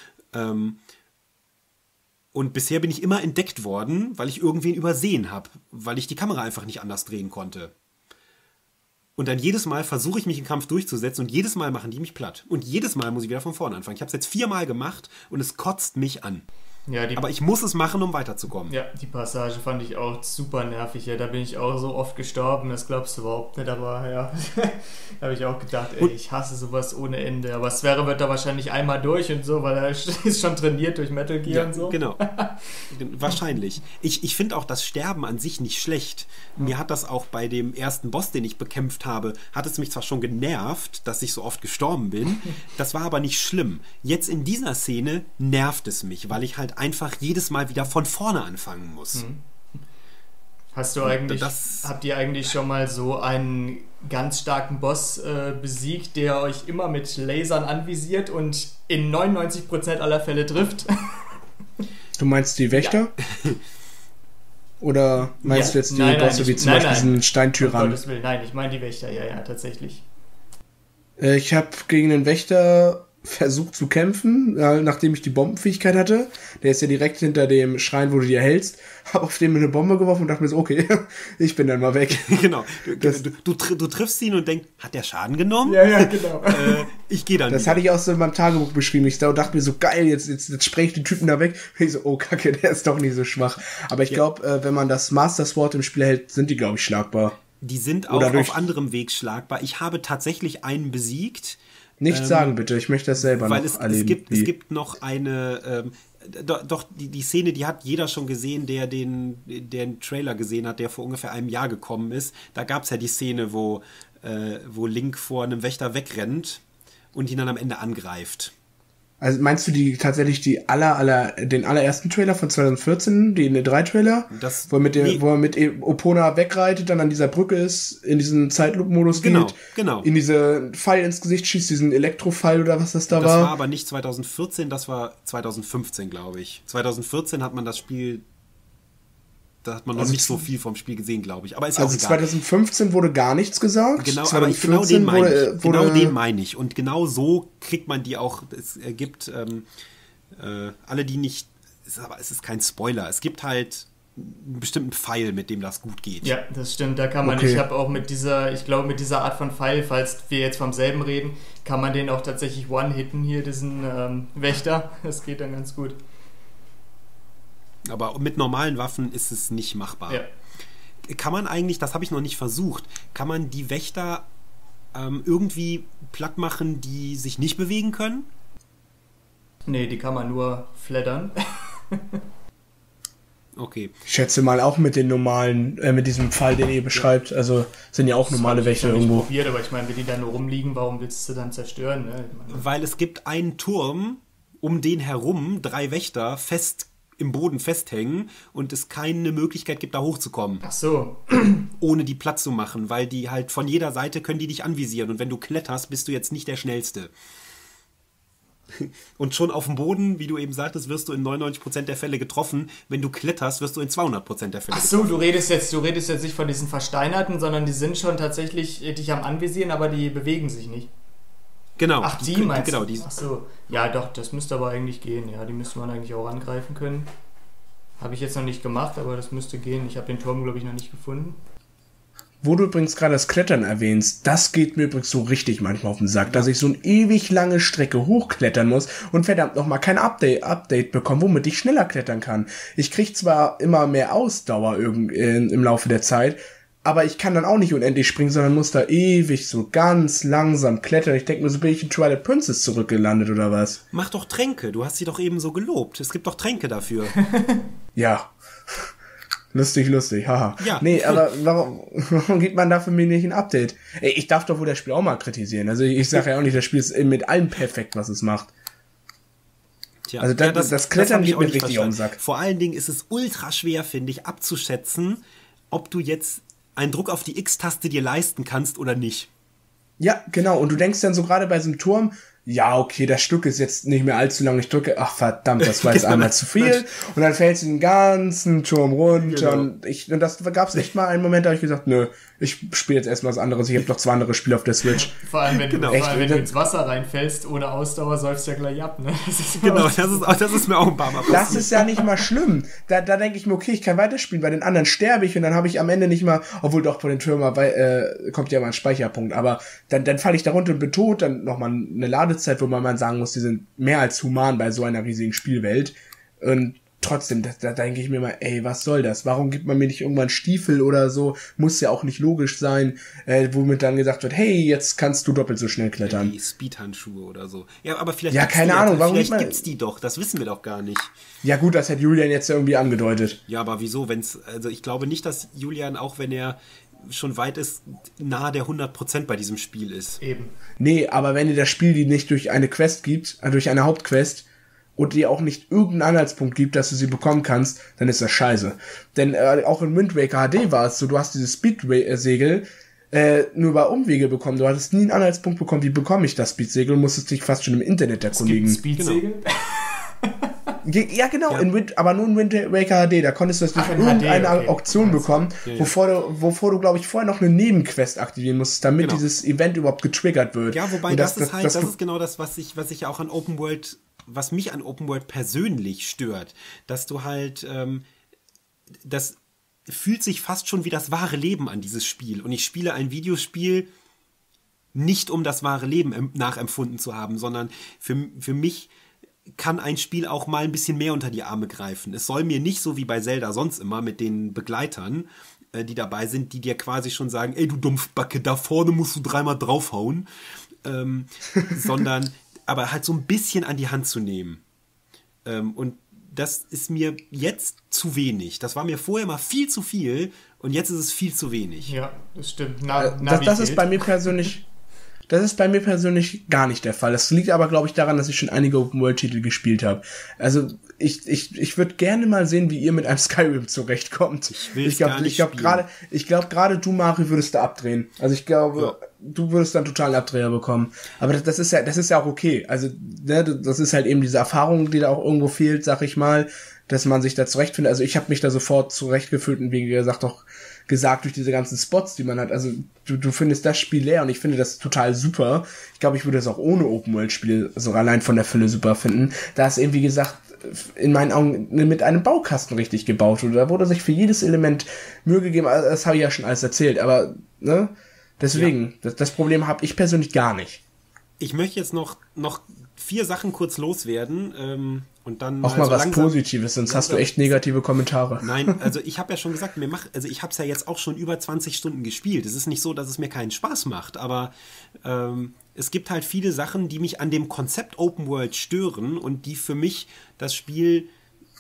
Und bisher bin ich immer entdeckt worden, weil ich irgendwen übersehen habe, weil ich die Kamera einfach nicht anders drehen konnte. Und dann jedes Mal versuche ich mich im Kampf durchzusetzen und jedes Mal machen die mich platt. Und jedes Mal muss ich wieder von vorne anfangen. Ich habe es jetzt 4-mal gemacht und es kotzt mich an. Ja, aber ich muss es machen, um weiterzukommen. Ja, die Passage fand ich auch super nervig. Ja, da bin ich auch so oft gestorben, das glaubst du überhaupt nicht. Aber ja, da habe ich auch gedacht, ey, ich hasse sowas ohne Ende. Aber Sverre wird da wahrscheinlich einmal durch und so, weil er ist schon trainiert durch Metal Gear und so. Genau, wahrscheinlich. Ich finde auch das Sterben an sich nicht schlecht. Mir hat das auch bei dem ersten Boss, den ich bekämpft habe, hat es mich zwar schon genervt, dass ich so oft gestorben bin. Das war aber nicht schlimm. Jetzt in dieser Szene nervt es mich, weil ich halt einfach jedes Mal wieder von vorne anfangen muss. Habt ihr eigentlich schon mal so einen ganz starken Boss besiegt, der euch immer mit Lasern anvisiert und in 99% aller Fälle trifft? Du meinst die Wächter? Ja. Oder meinst du jetzt die Bosse wie zum Beispiel diesen Steintyrann? Nein, ich meine die Wächter, ja, tatsächlich. Ich habe gegen den Wächter versucht zu kämpfen, nachdem ich die Bombenfähigkeit hatte. Der ist ja direkt hinter dem Schrein, wo du dir hältst. Hab auf den eine Bombe geworfen und dachte mir so, okay, ich bin dann mal weg. Genau. Du triffst ihn und denkst, hat der Schaden genommen? Ja, genau. Ich gehe dann. Das wieder. Hatte ich auch so in meinem Tagebuch beschrieben. Ich dachte mir so, geil, jetzt spreche ich den Typen da weg. Und ich so, oh Kacke, der ist doch nicht so schwach. Aber ich glaube, wenn man das Master Sword im Spiel hält, sind die, glaube ich, schlagbar. Die sind auch auf anderem Weg schlagbar. Ich habe tatsächlich einen besiegt. Nicht sagen, bitte. Ich möchte das selber noch erleben. Es gibt noch eine, die Szene, die hat jeder schon gesehen, der den Trailer gesehen hat, der vor ungefähr einem Jahr gekommen ist. Da gab es ja die Szene, wo Link vor einem Wächter wegrennt und ihn dann am Ende angreift. Also meinst du tatsächlich den allerersten Trailer von 2014, den E3-Trailer? Wo er mit Opona wegreitet, dann an dieser Brücke ist, in diesen Zeitloop-Modus geht. Genau. In diese Pfeil ins Gesicht schießt, diesen Elektrofall oder was das da war. Das war aber nicht 2014, das war 2015, glaube ich. 2014 hat man das Spiel... Da hat man noch nicht so viel vom Spiel gesehen, glaube ich. Aber ist ja auch egal. 2015 wurde gar nichts gesagt. Genau, aber genau den meine ich. Und genau so kriegt man die auch. Es gibt alle, die nicht. Aber es ist kein Spoiler. Es gibt halt einen bestimmten Pfeil, mit dem das gut geht. Ja, das stimmt. Da kann man. Okay. Ich habe auch mit dieser Art von Pfeil, falls wir jetzt vom selben reden, kann man den auch tatsächlich one-hitten hier, diesen Wächter. Das geht dann ganz gut. Aber mit normalen Waffen ist es nicht machbar. Ja. Kann man eigentlich, das habe ich noch nicht versucht, kann man die Wächter irgendwie platt machen, die sich nicht bewegen können? Nee, die kann man nur flattern. Okay. Ich schätze mal auch mit den normalen, mit diesem Pfeil, den ihr beschreibt, also sind ja auch normale Wächter irgendwo. Probiert, aber ich meine, wenn die da nur rumliegen, warum willst du dann zerstören? Ne? Weil es gibt einen Turm, um den herum 3 Wächter fest im Boden festhängen und es keine Möglichkeit gibt, da hochzukommen. Ach so. Ohne die Platz zu machen, weil die halt von jeder Seite können die dich anvisieren und wenn du kletterst, bist du jetzt nicht der Schnellste. Und schon auf dem Boden, wie du eben sagtest, wirst du in 99% der Fälle getroffen. Wenn du kletterst, wirst du in 200% der Fälle Ach so, getroffen. du redest jetzt nicht von diesen Versteinerten, sondern die sind schon tatsächlich dich am Anvisieren, aber die bewegen sich nicht. Genau. Ach, die meinst genau, du? Ach so. Ja, doch, das müsste aber eigentlich gehen. Ja, die müsste man eigentlich auch angreifen können. Habe ich jetzt noch nicht gemacht, aber das müsste gehen. Ich habe den Turm, glaube ich, noch nicht gefunden. Wo du übrigens gerade das Klettern erwähnst, das geht mir übrigens so richtig manchmal auf den Sack, dass ich so eine ewig lange Strecke hochklettern muss und verdammt nochmal kein Update bekomme, womit ich schneller klettern kann. Ich kriege zwar immer mehr Ausdauer im Laufe der Zeit, aber ich kann dann auch nicht unendlich springen, sondern muss da ewig so ganz langsam klettern. Ich denke mir, so bin ich in Twilight Princess zurückgelandet oder was? Mach doch Tränke, du hast sie doch eben so gelobt. Es gibt doch Tränke dafür. Ja. Lustig, haha. Ja. Nee, aber warum gibt man dafür mir nicht ein Update? Ey, ich darf doch wohl das Spiel auch mal kritisieren. Also ich sage ja auch nicht, das Spiel ist mit allem perfekt, was es macht. Tja, Also das Klettern geht mir richtig auf den Sack. Vor allen Dingen ist es ultra schwer, finde ich, abzuschätzen, ob du jetzt einen Druck auf die X-Taste dir leisten kannst oder nicht. Ja, genau. Und du denkst dann so gerade bei so einem Turm, ja, okay, das Stück ist jetzt nicht mehr allzu lang. Ich drücke, ach verdammt, das war jetzt einmal zu viel. Und dann fällst du den ganzen Turm runter. Genau. Und das gab es echt mal einen Moment, da habe ich gesagt, nö, ich spiele jetzt erstmal was anderes. Ich habe noch 2 andere Spiele auf der Switch. Vor allem, wenn, Genau. wenn du ins Wasser reinfällst, ohne Ausdauer säufst du ja gleich ab, ne? Genau, das ist mir auch ein paar Mal passiert. Das ist ja nicht mal schlimm. Da denke ich mir, okay, ich kann weiterspielen. Bei den anderen sterbe ich und dann habe ich am Ende nicht mal, obwohl doch von den Türmen kommt ja mal ein Speicherpunkt, aber dann falle ich da runter und bin tot, dann nochmal eine Ladezeit, wo man mal sagen muss, die sind mehr als human bei so einer riesigen Spielwelt. Und trotzdem, da denke ich mir mal, ey, was soll das? Warum gibt man mir nicht irgendwann Stiefel oder so? Muss ja auch nicht logisch sein, womit dann gesagt wird, hey, jetzt kannst du doppelt so schnell klettern. Die Speedhandschuhe oder so. Ja, aber vielleicht Ja, keine Ahnung, warum vielleicht gibt man- gibt's die doch, das wissen wir doch gar nicht. Ja gut, das hat Julian jetzt ja irgendwie angedeutet. Ja, aber wieso, also ich glaube nicht, dass Julian, auch wenn er schon weit ist, nahe der 100% bei diesem Spiel ist. Eben. Nee, aber wenn dir das Spiel die nicht durch eine Quest gibt, durch eine Hauptquest, und dir auch nicht irgendeinen Anhaltspunkt gibt, dass du sie bekommen kannst, dann ist das scheiße. Denn auch in Wind Waker HD war es so, du hast dieses Speed-Segel nur über Umwege bekommen. Du hattest nie einen Anhaltspunkt bekommen, wie bekomme ich das Speed-Segel und musstest dich fast schon im Internet erkundigen. Speedsegel? Ja, genau, Ja. Aber nur in Wind Waker HD, da konntest du das durch in irgendeine HD, okay. Auktion bekommen, Ja, ja. bevor du, glaube ich, vorher noch eine Nebenquest aktivieren musst, damit Genau. dieses Event überhaupt getriggert wird. Ja, wobei Und das ist genau das, was ich auch an Open World, was mich an Open World persönlich stört, dass du halt, das fühlt sich fast schon wie das wahre Leben an, dieses Spiel. Und ich spiele ein Videospiel nicht, um das wahre Leben nachempfunden zu haben, sondern für mich kann ein Spiel auch mal ein bisschen mehr unter die Arme greifen. Es soll mir nicht so wie bei Zelda sonst immer mit den Begleitern, die dabei sind, die dir quasi schon sagen, ey du Dumpfbacke, da vorne musst du 3-mal draufhauen, sondern aber halt so ein bisschen an die Hand zu nehmen. Und das ist mir jetzt zu wenig. Das war mir vorher mal viel zu viel und jetzt ist es viel zu wenig. Ja, das stimmt. Das ist bei mir persönlich gar nicht der Fall. Das liegt aber, glaube ich, daran, dass ich schon einige Open-World-Titel gespielt habe. Also ich würde gerne mal sehen, wie ihr mit einem Skyrim zurechtkommt. Ich glaube, gerade du, Mario, würdest da abdrehen. Also ich glaube, du würdest dann total einen Abdreher bekommen. Aber das ist ja auch okay. Also, ne, das ist halt eben diese Erfahrung, die da auch irgendwo fehlt, sag ich mal, dass man sich da zurechtfindet. Also ich habe mich da sofort zurechtgefühlt und wie gesagt auch gesagt durch diese ganzen Spots, die man hat. Also du findest das Spiel leer und ich finde das total super. Ich glaube, ich würde das auch ohne Open-World-Spiel so allein von der Fülle super finden. Da ist eben, wie gesagt, in meinen Augen mit einem Baukasten richtig gebaut wurde. Da wurde sich für jedes Element Mühe gegeben. Also, das habe ich ja schon alles erzählt, aber ne, deswegen, das Problem habe ich persönlich gar nicht. Ich möchte jetzt noch 4 Sachen kurz loswerden und dann Auch mal so was langsam, Positives, sonst hast du echt negative Kommentare. Nein, also ich habe ja schon gesagt, ich habe es ja jetzt auch schon über 20 Stunden gespielt. Es ist nicht so, dass es mir keinen Spaß macht, aber es gibt halt viele Sachen, die mich an dem Konzept Open World stören und die für mich das Spiel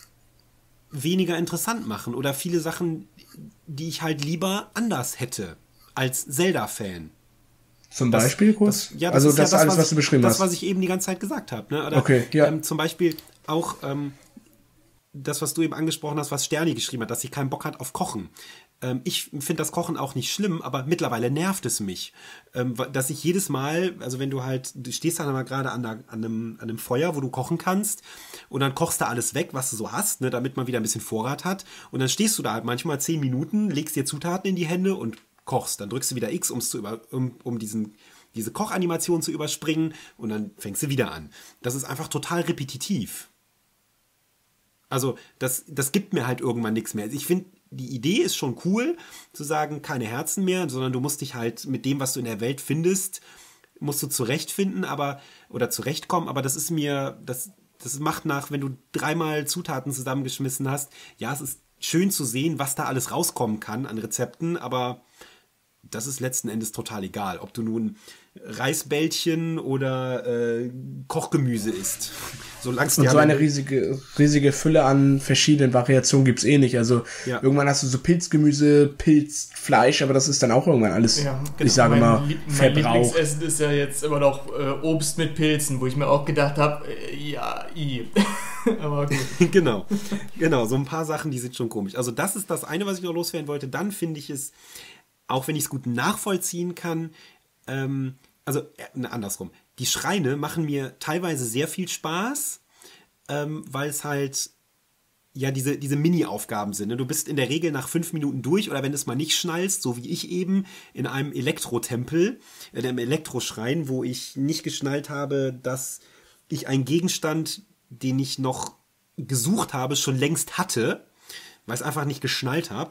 weniger interessant machen oder viele Sachen, die ich halt lieber anders hätte als Zelda-Fan. Zum Beispiel kurz? Das ist alles, was du beschrieben hast. Das, was ich eben die ganze Zeit gesagt habe. Ne? Oder, Okay, ja. Zum Beispiel auch das, was du eben angesprochen hast, was Sterni geschrieben hat, dass sie keinen Bock hat auf Kochen. Ich finde das Kochen auch nicht schlimm, aber mittlerweile nervt es mich, dass ich jedes Mal, also wenn du stehst dann mal gerade an einem Feuer, wo du kochen kannst und dann kochst du alles weg, was du so hast, ne, damit man wieder ein bisschen Vorrat hat und dann stehst du da halt manchmal 10 Minuten, legst dir Zutaten in die Hände und kochst. Dann drückst du wieder X, um diese Kochanimation zu überspringen und dann fängst du wieder an. Das ist einfach total repetitiv. Also das gibt mir halt irgendwann nichts mehr. Ich finde, die Idee ist schon cool, zu sagen, keine Herzen mehr, sondern du musst dich halt mit dem, was du in der Welt findest, musst du zurechtfinden, oder zurechtkommen, aber das macht wenn du 3-mal Zutaten zusammengeschmissen hast, ja, es ist schön zu sehen, was da alles rauskommen kann an Rezepten, aber das ist letzten Endes total egal, ob du nun Reisbällchen oder Kochgemüse isst. Und so eine riesige Fülle an verschiedenen Variationen gibt's eh nicht. Also irgendwann hast du so Pilzgemüse, Pilzfleisch, aber das ist dann auch irgendwann alles, genau. Ich sage mal, mein Lieblingsessen ist ja jetzt immer noch Obst mit Pilzen, wo ich mir auch gedacht habe, aber okay. Genau, so ein paar Sachen, die sind schon komisch. Also das ist das eine, was ich noch loswerden wollte. Dann finde ich es, auch wenn ich es gut nachvollziehen kann, andersrum. Die Schreine machen mir teilweise sehr viel Spaß, weil es halt diese Mini-Aufgaben sind. Ne? Du bist in der Regel nach 5 Minuten durch oder wenn du es mal nicht schnallst, so wie ich eben, in einem Elektrotempel, einem Elektroschrein, wo ich nicht geschnallt habe, dass ich einen Gegenstand, den ich noch gesucht habe, schon längst hatte, weil ich es einfach nicht geschnallt habe.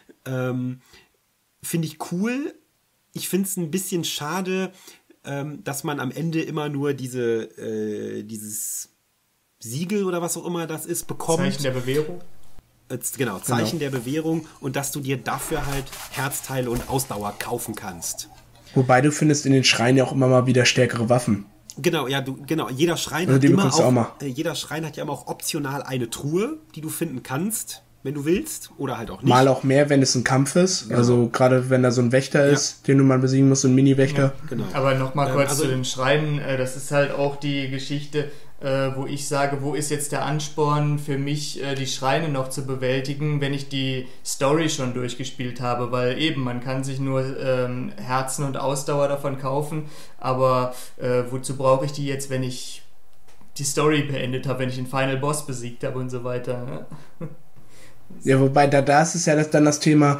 Finde ich cool. Ich finde es ein bisschen schade, dass man am Ende immer nur dieses Siegel oder was auch immer das ist, bekommt. Zeichen der Bewährung. Genau, Zeichen der Bewährung und dass du dir dafür halt Herzteile und Ausdauer kaufen kannst. Wobei du findest in den Schreinen ja auch immer mal wieder stärkere Waffen. Genau, jeder Schrein also jeder Schrein hat ja immer auch optional eine Truhe, die du finden kannst, wenn du willst, oder halt auch nicht. Mal auch mehr, wenn es ein Kampf ist. Genau. Also gerade wenn da so ein Wächter ist, den du mal besiegen musst, so ein Mini-Wächter. Ja, genau. Aber nochmal kurz zu den Schreinen. Das ist halt auch die Geschichte, wo ich sage, wo ist jetzt der Ansporn für mich, die Schreine noch zu bewältigen, wenn ich die Story schon durchgespielt habe. Weil eben, man kann sich nur Herzen und Ausdauer davon kaufen. Aber wozu brauche ich die jetzt, wenn ich die Story beendet habe, wenn ich den Final Boss besiegt habe und so weiter, ne? Ja, wobei da ist es ja dann das Thema,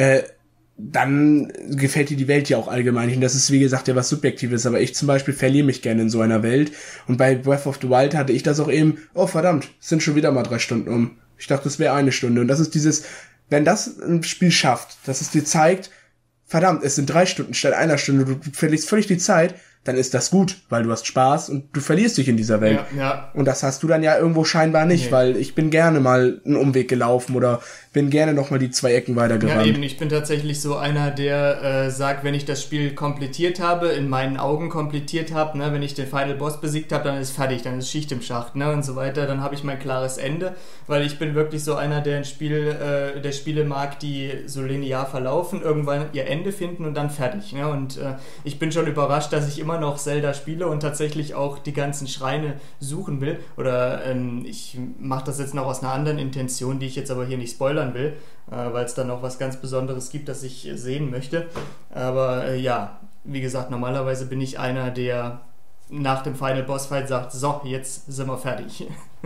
dann gefällt dir die Welt ja auch allgemein nicht. Und das ist, wie gesagt, ja was Subjektives. Aber ich zum Beispiel verliere mich gerne in so einer Welt. Und bei Breath of the Wild hatte ich das auch eben, oh verdammt, es sind schon wieder mal 3 Stunden um. Ich dachte, es wäre 1 Stunde. Und das ist wenn das ein Spiel schafft, dass es dir zeigt, verdammt, es sind 3 Stunden statt 1 Stunde, du verlierst völlig die Zeit, dann ist das gut, weil du hast Spaß und du verlierst dich in dieser Welt. Ja. Und das hast du dann ja irgendwo scheinbar nicht, weil ich bin gerne mal einen Umweg gelaufen oder bin gerne noch mal die 2 Ecken weitergerannt. Ja, eben, ich bin tatsächlich so einer, der sagt, wenn ich das Spiel komplettiert habe, in meinen Augen komplettiert habe, ne, wenn ich den Final Boss besiegt habe, dann ist fertig, dann ist Schicht im Schacht, ne, und so weiter, dann habe ich mein klares Ende, weil ich bin wirklich so einer, der der Spiele mag, die so linear verlaufen, irgendwann ihr Ende finden und dann fertig, ne, und ich bin schon überrascht, dass ich immer noch Zelda spiele und tatsächlich auch die ganzen Schreine suchen will, oder ich mache das jetzt noch aus einer anderen Intention, die ich jetzt aber hier nicht spoilern will, weil es dann noch was ganz Besonderes gibt, das ich sehen möchte. Aber wie gesagt, normalerweise bin ich einer, der nach dem Final Boss Fight sagt, so, jetzt sind wir fertig.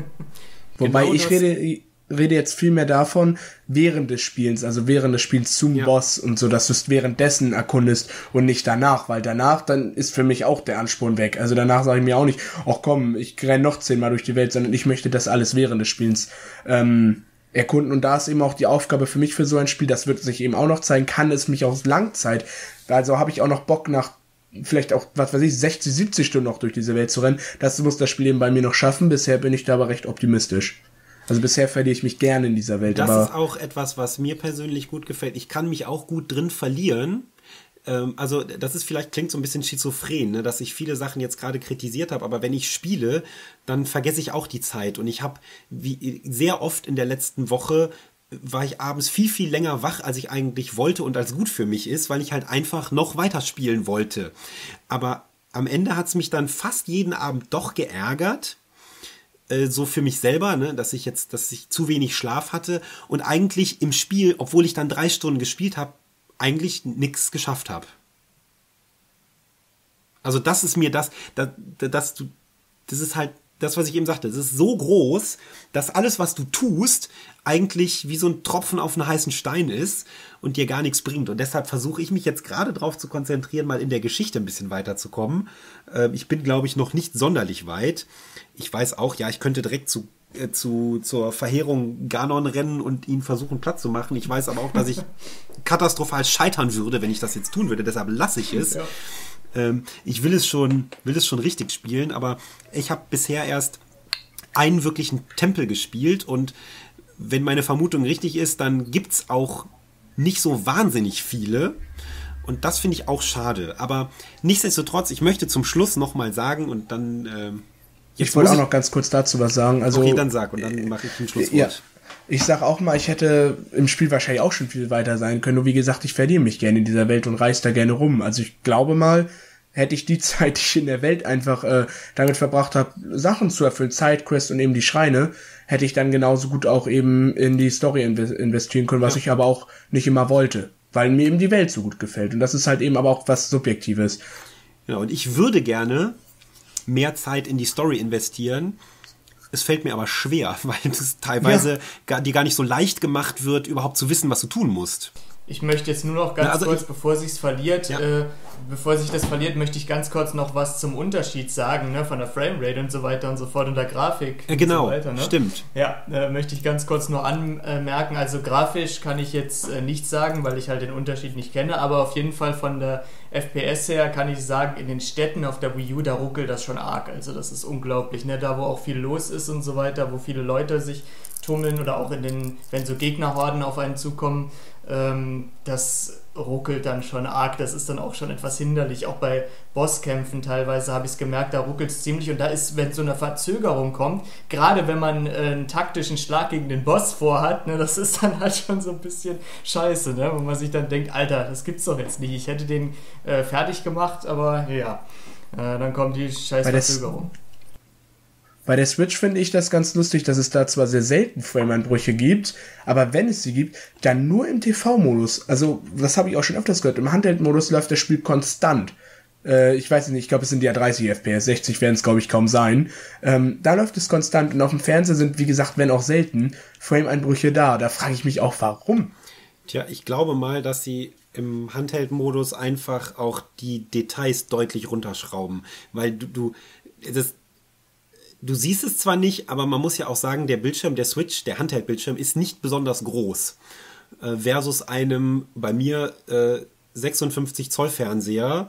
Wobei ich rede jetzt viel mehr davon, während des Spiels, also während des Spiels zum Boss und so, dass du es währenddessen erkundest und nicht danach, weil danach, dann ist für mich auch der Ansporn weg. Also danach sage ich mir auch nicht, ach komm, ich renne noch 10-mal durch die Welt, sondern ich möchte das alles während des Spiels erkunden. Und da ist eben auch die Aufgabe für mich für so ein Spiel, das wird sich eben auch noch zeigen, kann es mich aus Langzeit, also habe ich auch noch Bock nach vielleicht auch, 60, 70 Stunden noch durch diese Welt zu rennen. Das muss das Spiel eben bei mir noch schaffen. Bisher bin ich da aber recht optimistisch. Also bisher verliere ich mich gerne in dieser Welt. Das ist auch etwas, was mir persönlich gut gefällt. Ich kann mich auch gut drin verlieren. Also das ist klingt so ein bisschen schizophren, ne, dass ich viele Sachen jetzt gerade kritisiert habe, aber wenn ich spiele, dann vergesse ich auch die Zeit. Und ich habe sehr oft in der letzten Woche war ich abends viel, viel länger wach, als ich eigentlich wollte und als gut für mich ist, weil ich halt einfach noch weiter spielen wollte. Aber am Ende hat es mich dann fast jeden Abend doch geärgert, so für mich selber, ne, dass ich zu wenig Schlaf hatte und eigentlich im Spiel, obwohl ich dann 3 Stunden gespielt habe, eigentlich nichts geschafft habe. Also das ist mir das ist halt das, was ich eben sagte. Es ist so groß, dass alles, was du tust, eigentlich wie so ein Tropfen auf einen heißen Stein ist und dir gar nichts bringt. Und deshalb versuche ich mich jetzt gerade darauf zu konzentrieren, mal in der Geschichte ein bisschen weiterzukommen. Ich bin, glaube ich, noch nicht sonderlich weit. Ich weiß auch, ja, ich könnte direkt zur Verheerung Ganon rennen und ihn versuchen platt zu machen. Ich weiß aber auch, dass ich katastrophal scheitern würde, wenn ich das jetzt tun würde. Deshalb lasse ich es. Ja. Ich will es schon richtig spielen, aber ich habe bisher erst einen wirklichen Tempel gespielt und wenn meine Vermutung richtig ist, dann gibt's auch nicht so wahnsinnig viele und das finde ich auch schade. Aber nichtsdestotrotz, ich möchte zum Schluss nochmal sagen und dann... ich wollte auch noch ganz kurz dazu was sagen. Also, okay, dann sag und dann mache ich den Schlusswort. Ja. Ich sag auch mal, ich hätte im Spiel wahrscheinlich auch schon viel weiter sein können. Nur wie gesagt, ich verliere mich gerne in dieser Welt und reise da gerne rum. Also ich glaube mal, hätte ich die Zeit, die ich in der Welt einfach damit verbracht habe, Sachen zu erfüllen, Sidequests und eben die Schreine, hätte ich dann genauso gut auch eben in die Story investieren können, was ich aber auch nicht immer wollte, weil mir eben die Welt so gut gefällt. Und das ist halt eben aber auch was Subjektives. Ja, und ich würde gerne mehr Zeit in die Story investieren. Es fällt mir aber schwer, weil es teilweise dir gar nicht so leicht gemacht wird, überhaupt zu wissen, was du tun musst. Ich möchte jetzt nur noch ganz kurz, bevor sich das verliert, möchte ich ganz kurz noch was zum Unterschied sagen, ne, von der Framerate und so weiter und so fort und der Grafik. Genau, und so weiter, ne? Stimmt. Ja, möchte ich ganz kurz nur anmerken. Also grafisch kann ich jetzt nichts sagen, weil ich halt den Unterschied nicht kenne, aber auf jeden Fall von der FPS her kann ich sagen, in den Städten auf der Wii U, da ruckelt das schon arg. Also das ist unglaublich, ne? Da wo auch viel los ist und so weiter, wo viele Leute sich tummeln oder auch wenn so Gegnerhorden auf einen zukommen, das ruckelt dann schon arg, das ist dann auch schon etwas hinderlich, auch bei Bosskämpfen teilweise habe ich es gemerkt, da ruckelt es ziemlich und da ist, wenn so eine Verzögerung kommt, gerade wenn man einen taktischen Schlag gegen den Boss vorhat, ne, das ist dann halt schon so ein bisschen scheiße, ne, wo man sich dann denkt, Alter, das gibt's doch jetzt nicht, ich hätte den fertig gemacht, aber ja, dann kommt die scheiß Verzögerung. Bei der Switch finde ich das ganz lustig, dass es da zwar sehr selten Frame-Einbrüche gibt, aber wenn es sie gibt, dann nur im TV-Modus. Also, das habe ich auch schon öfters gehört. Im Handheld-Modus läuft das Spiel konstant. Ich weiß nicht, ich glaube, es sind ja 30 FPS, 60 werden es, glaube ich, kaum sein. Da läuft es konstant und auf dem Fernseher sind, wie gesagt, wenn auch selten, Frame-Einbrüche da. Da frage ich mich auch, warum? Tja, ich glaube mal, dass sie im Handheld-Modus einfach auch die Details deutlich runterschrauben, weil du siehst es zwar nicht, aber man muss ja auch sagen, der Bildschirm der Switch, der Handheld-Bildschirm, ist nicht besonders groß. Versus einem, bei mir, 56 Zoll Fernseher.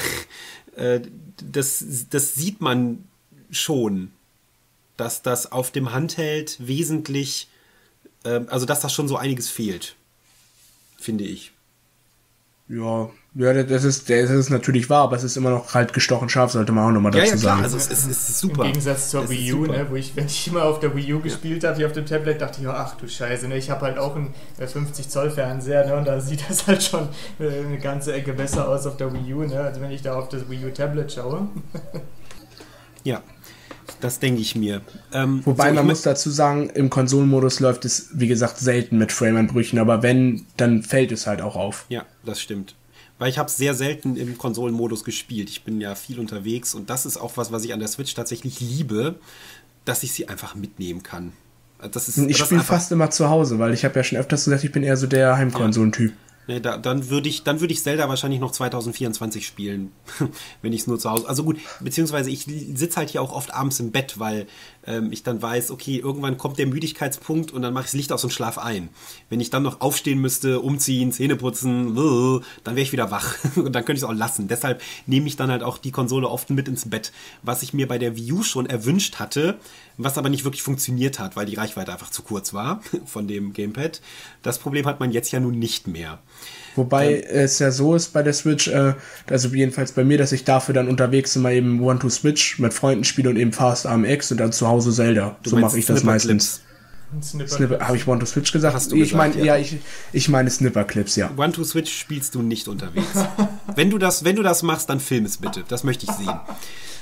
Das sieht man schon, dass das auf dem Handheld wesentlich, also dass das schon so einiges fehlt, finde ich. Ja, das ist natürlich wahr, aber es ist immer noch halt gestochen scharf, sollte man auch nochmal dazu sagen. Also es ist super. Im Gegensatz zur Wii U, ne, wenn ich immer auf der Wii U gespielt habe, hier auf dem Tablet, dachte ich, oh, ach du Scheiße, ne, ich habe halt auch einen 50 Zoll Fernseher, ne, und da sieht das halt schon eine ganze Ecke besser aus auf der Wii U, ne, als wenn ich da auf das Wii U Tablet schaue. Ja, das denke ich mir. Wobei man muss dazu sagen, im Konsolenmodus läuft es, wie gesagt, selten mit Frame-Einbrüchen, aber wenn, dann fällt es halt auch auf. Ja, das stimmt. Weil ich habe sehr selten im Konsolenmodus gespielt. Ich bin ja viel unterwegs und das ist auch was ich an der Switch tatsächlich liebe, dass ich sie einfach mitnehmen kann. Ich spiele fast immer zu Hause, weil ich habe ja schon öfters gesagt, ich bin eher so der Heimkonsolentyp. Nee, dann würde ich Zelda wahrscheinlich noch 2024 spielen, wenn ich es nur zu Hause... Also gut, beziehungsweise ich sitze halt hier auch oft abends im Bett, weil ich dann weiß, okay, irgendwann kommt der Müdigkeitspunkt und dann mache ich das Licht aus und schlaf ein. Wenn ich dann noch aufstehen müsste, umziehen, Zähne putzen, dann wäre ich wieder wach und dann könnte ich es auch lassen. Deshalb nehme ich dann halt auch die Konsole oft mit ins Bett, was ich mir bei der Wii U schon erwünscht hatte, was aber nicht wirklich funktioniert hat, weil die Reichweite einfach zu kurz war von dem Gamepad. Das Problem hat man jetzt ja nun nicht mehr. Wobei es ja so ist bei der Switch, also jedenfalls bei mir, dass ich dafür dann unterwegs immer eben One-to-Switch mit Freunden spiele und eben Fast AMX und dann zu Hause Zelda. So mache ich das meistens. Habe ich One-to-Switch gesagt? Hast du gesagt, ich meine Snipperclips, ja. One-to-Switch spielst du nicht unterwegs. Wenn du das machst, dann film es bitte. Das möchte ich sehen.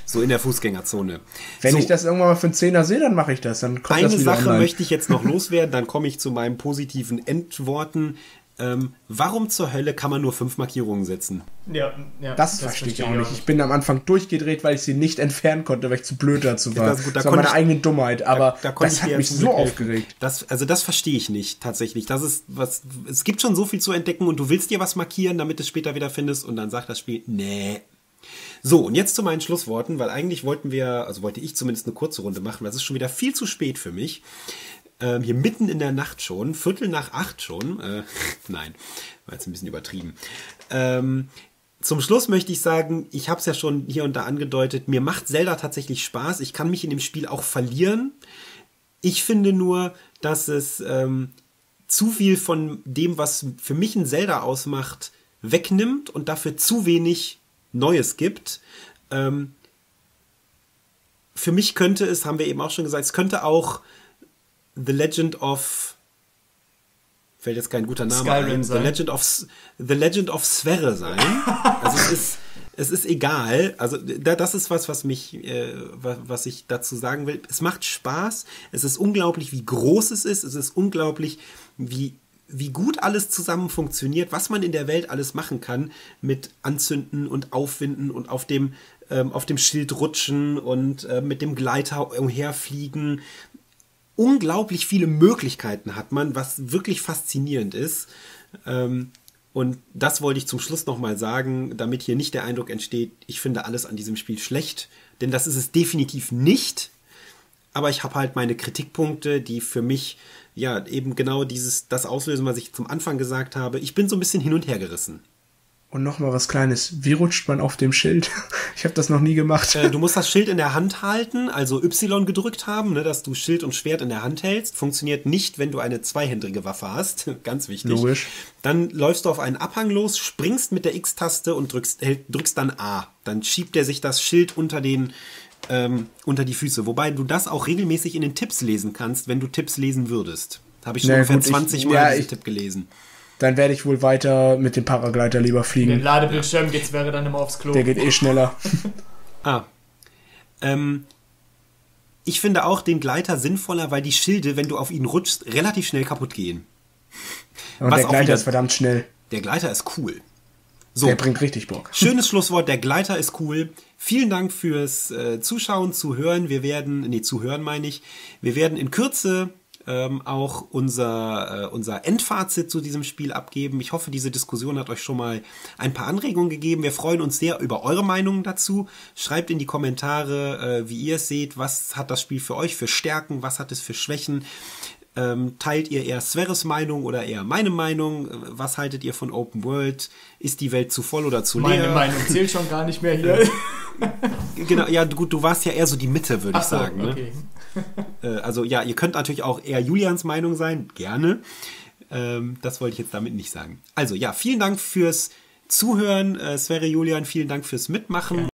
So in der Fußgängerzone. Wenn so, ich das irgendwann mal für einen Zehner sehe, dann mache ich das. Dann kommt eine das wieder Sache online. möchte ich jetzt noch loswerden, dann komme ich zu meinen positiven Endworten. Warum zur Hölle kann man nur 5 Markierungen setzen? Ja, Das verstehe ich auch nicht. Ich bin am Anfang durchgedreht, weil ich sie nicht entfernen konnte, weil ich zu blöd dazu war. gut, das war meine eigene Dummheit, aber das hat mich so helfen. aufgeregt. Das verstehe ich nicht, tatsächlich. Das ist was, es gibt schon so viel zu entdecken und du willst dir was markieren, damit du es später wieder findest und dann sagt das Spiel, nee. So, und jetzt zu meinen Schlussworten, weil eigentlich wollte ich zumindest eine kurze Runde machen, weil es ist schon wieder viel zu spät für mich. Hier mitten in der Nacht schon, 7:45 schon. Nein, war jetzt ein bisschen übertrieben. Zum Schluss möchte ich sagen, ich habe es ja schon hier und da angedeutet, mir macht Zelda tatsächlich Spaß. Ich kann mich in dem Spiel auch verlieren. Ich finde nur, dass es zu viel von dem, was für mich ein Zelda ausmacht, wegnimmt und dafür zu wenig Neues gibt. Für mich könnte es, haben wir eben auch schon gesagt, es könnte auch The Legend of, fällt jetzt kein guter Name Skyrim ein, sein. The Legend of Sverre sein. Also es ist egal. Also das ist was ich dazu sagen will. Es macht Spaß. Es ist unglaublich, wie groß es ist. Es ist unglaublich, wie gut alles zusammen funktioniert, was man in der Welt alles machen kann mit Anzünden und Aufwinden und auf dem Schild rutschen und mit dem Gleiter umherfliegen. Unglaublich viele Möglichkeiten hat man, was wirklich faszinierend ist. Und das wollte ich zum Schluss nochmal sagen, damit hier nicht der Eindruck entsteht, ich finde alles an diesem Spiel schlecht. Denn das ist es definitiv nicht. Aber ich habe halt meine Kritikpunkte, die für mich ja eben genau das auslösen, was ich zum Anfang gesagt habe. Ich bin so ein bisschen hin und her gerissen. Und nochmal was Kleines. Wie rutscht man auf dem Schild? Ich habe das noch nie gemacht. Du musst das Schild in der Hand halten, also Y gedrückt haben, ne, dass du Schild und Schwert in der Hand hältst. Funktioniert nicht, wenn du eine zweihändige Waffe hast. Ganz wichtig. Logisch. Dann läufst du auf einen Abhang los, springst mit der X-Taste und drückst dann A. Dann schiebt er sich das Schild unter die Füße. Wobei du das auch regelmäßig in den Tipps lesen kannst, wenn du Tipps lesen würdest. Habe ich schon ungefähr 20 Mal diesen Tipp gelesen. Dann werde ich wohl weiter mit dem Paragleiter lieber fliegen. Den Ladebildschirm wäre dann immer aufs Klo. Der geht schneller. Ich finde auch den Gleiter sinnvoller, weil die Schilde, wenn du auf ihn rutschst, relativ schnell kaputt gehen. Und der Gleiter ist verdammt schnell. Der Gleiter ist cool. So, der bringt richtig Bock. Schönes Schlusswort, der Gleiter ist cool. Vielen Dank fürs Zuschauen, Zuhören. Zuhören meine ich. Wir werden in Kürze auch unser Endfazit zu diesem Spiel abgeben. Ich hoffe, diese Diskussion hat euch schon mal ein paar Anregungen gegeben. Wir freuen uns sehr über eure Meinungen dazu. Schreibt in die Kommentare, wie ihr es seht. Was hat das Spiel für euch für Stärken? Was hat es für Schwächen? Teilt ihr eher Sverres Meinung oder eher meine Meinung? Was haltet ihr von Open World? Ist die Welt zu voll oder zu leer? Meine Meinung zählt schon gar nicht mehr hier. Genau, ja gut, du warst ja eher so die Mitte, würde ich sagen. Okay. Ne? Also ja, ihr könnt natürlich auch eher Julians Meinung sein, gerne. Das wollte ich jetzt damit nicht sagen. Also ja, vielen Dank fürs Zuhören, Sverre, Julian, vielen Dank fürs Mitmachen.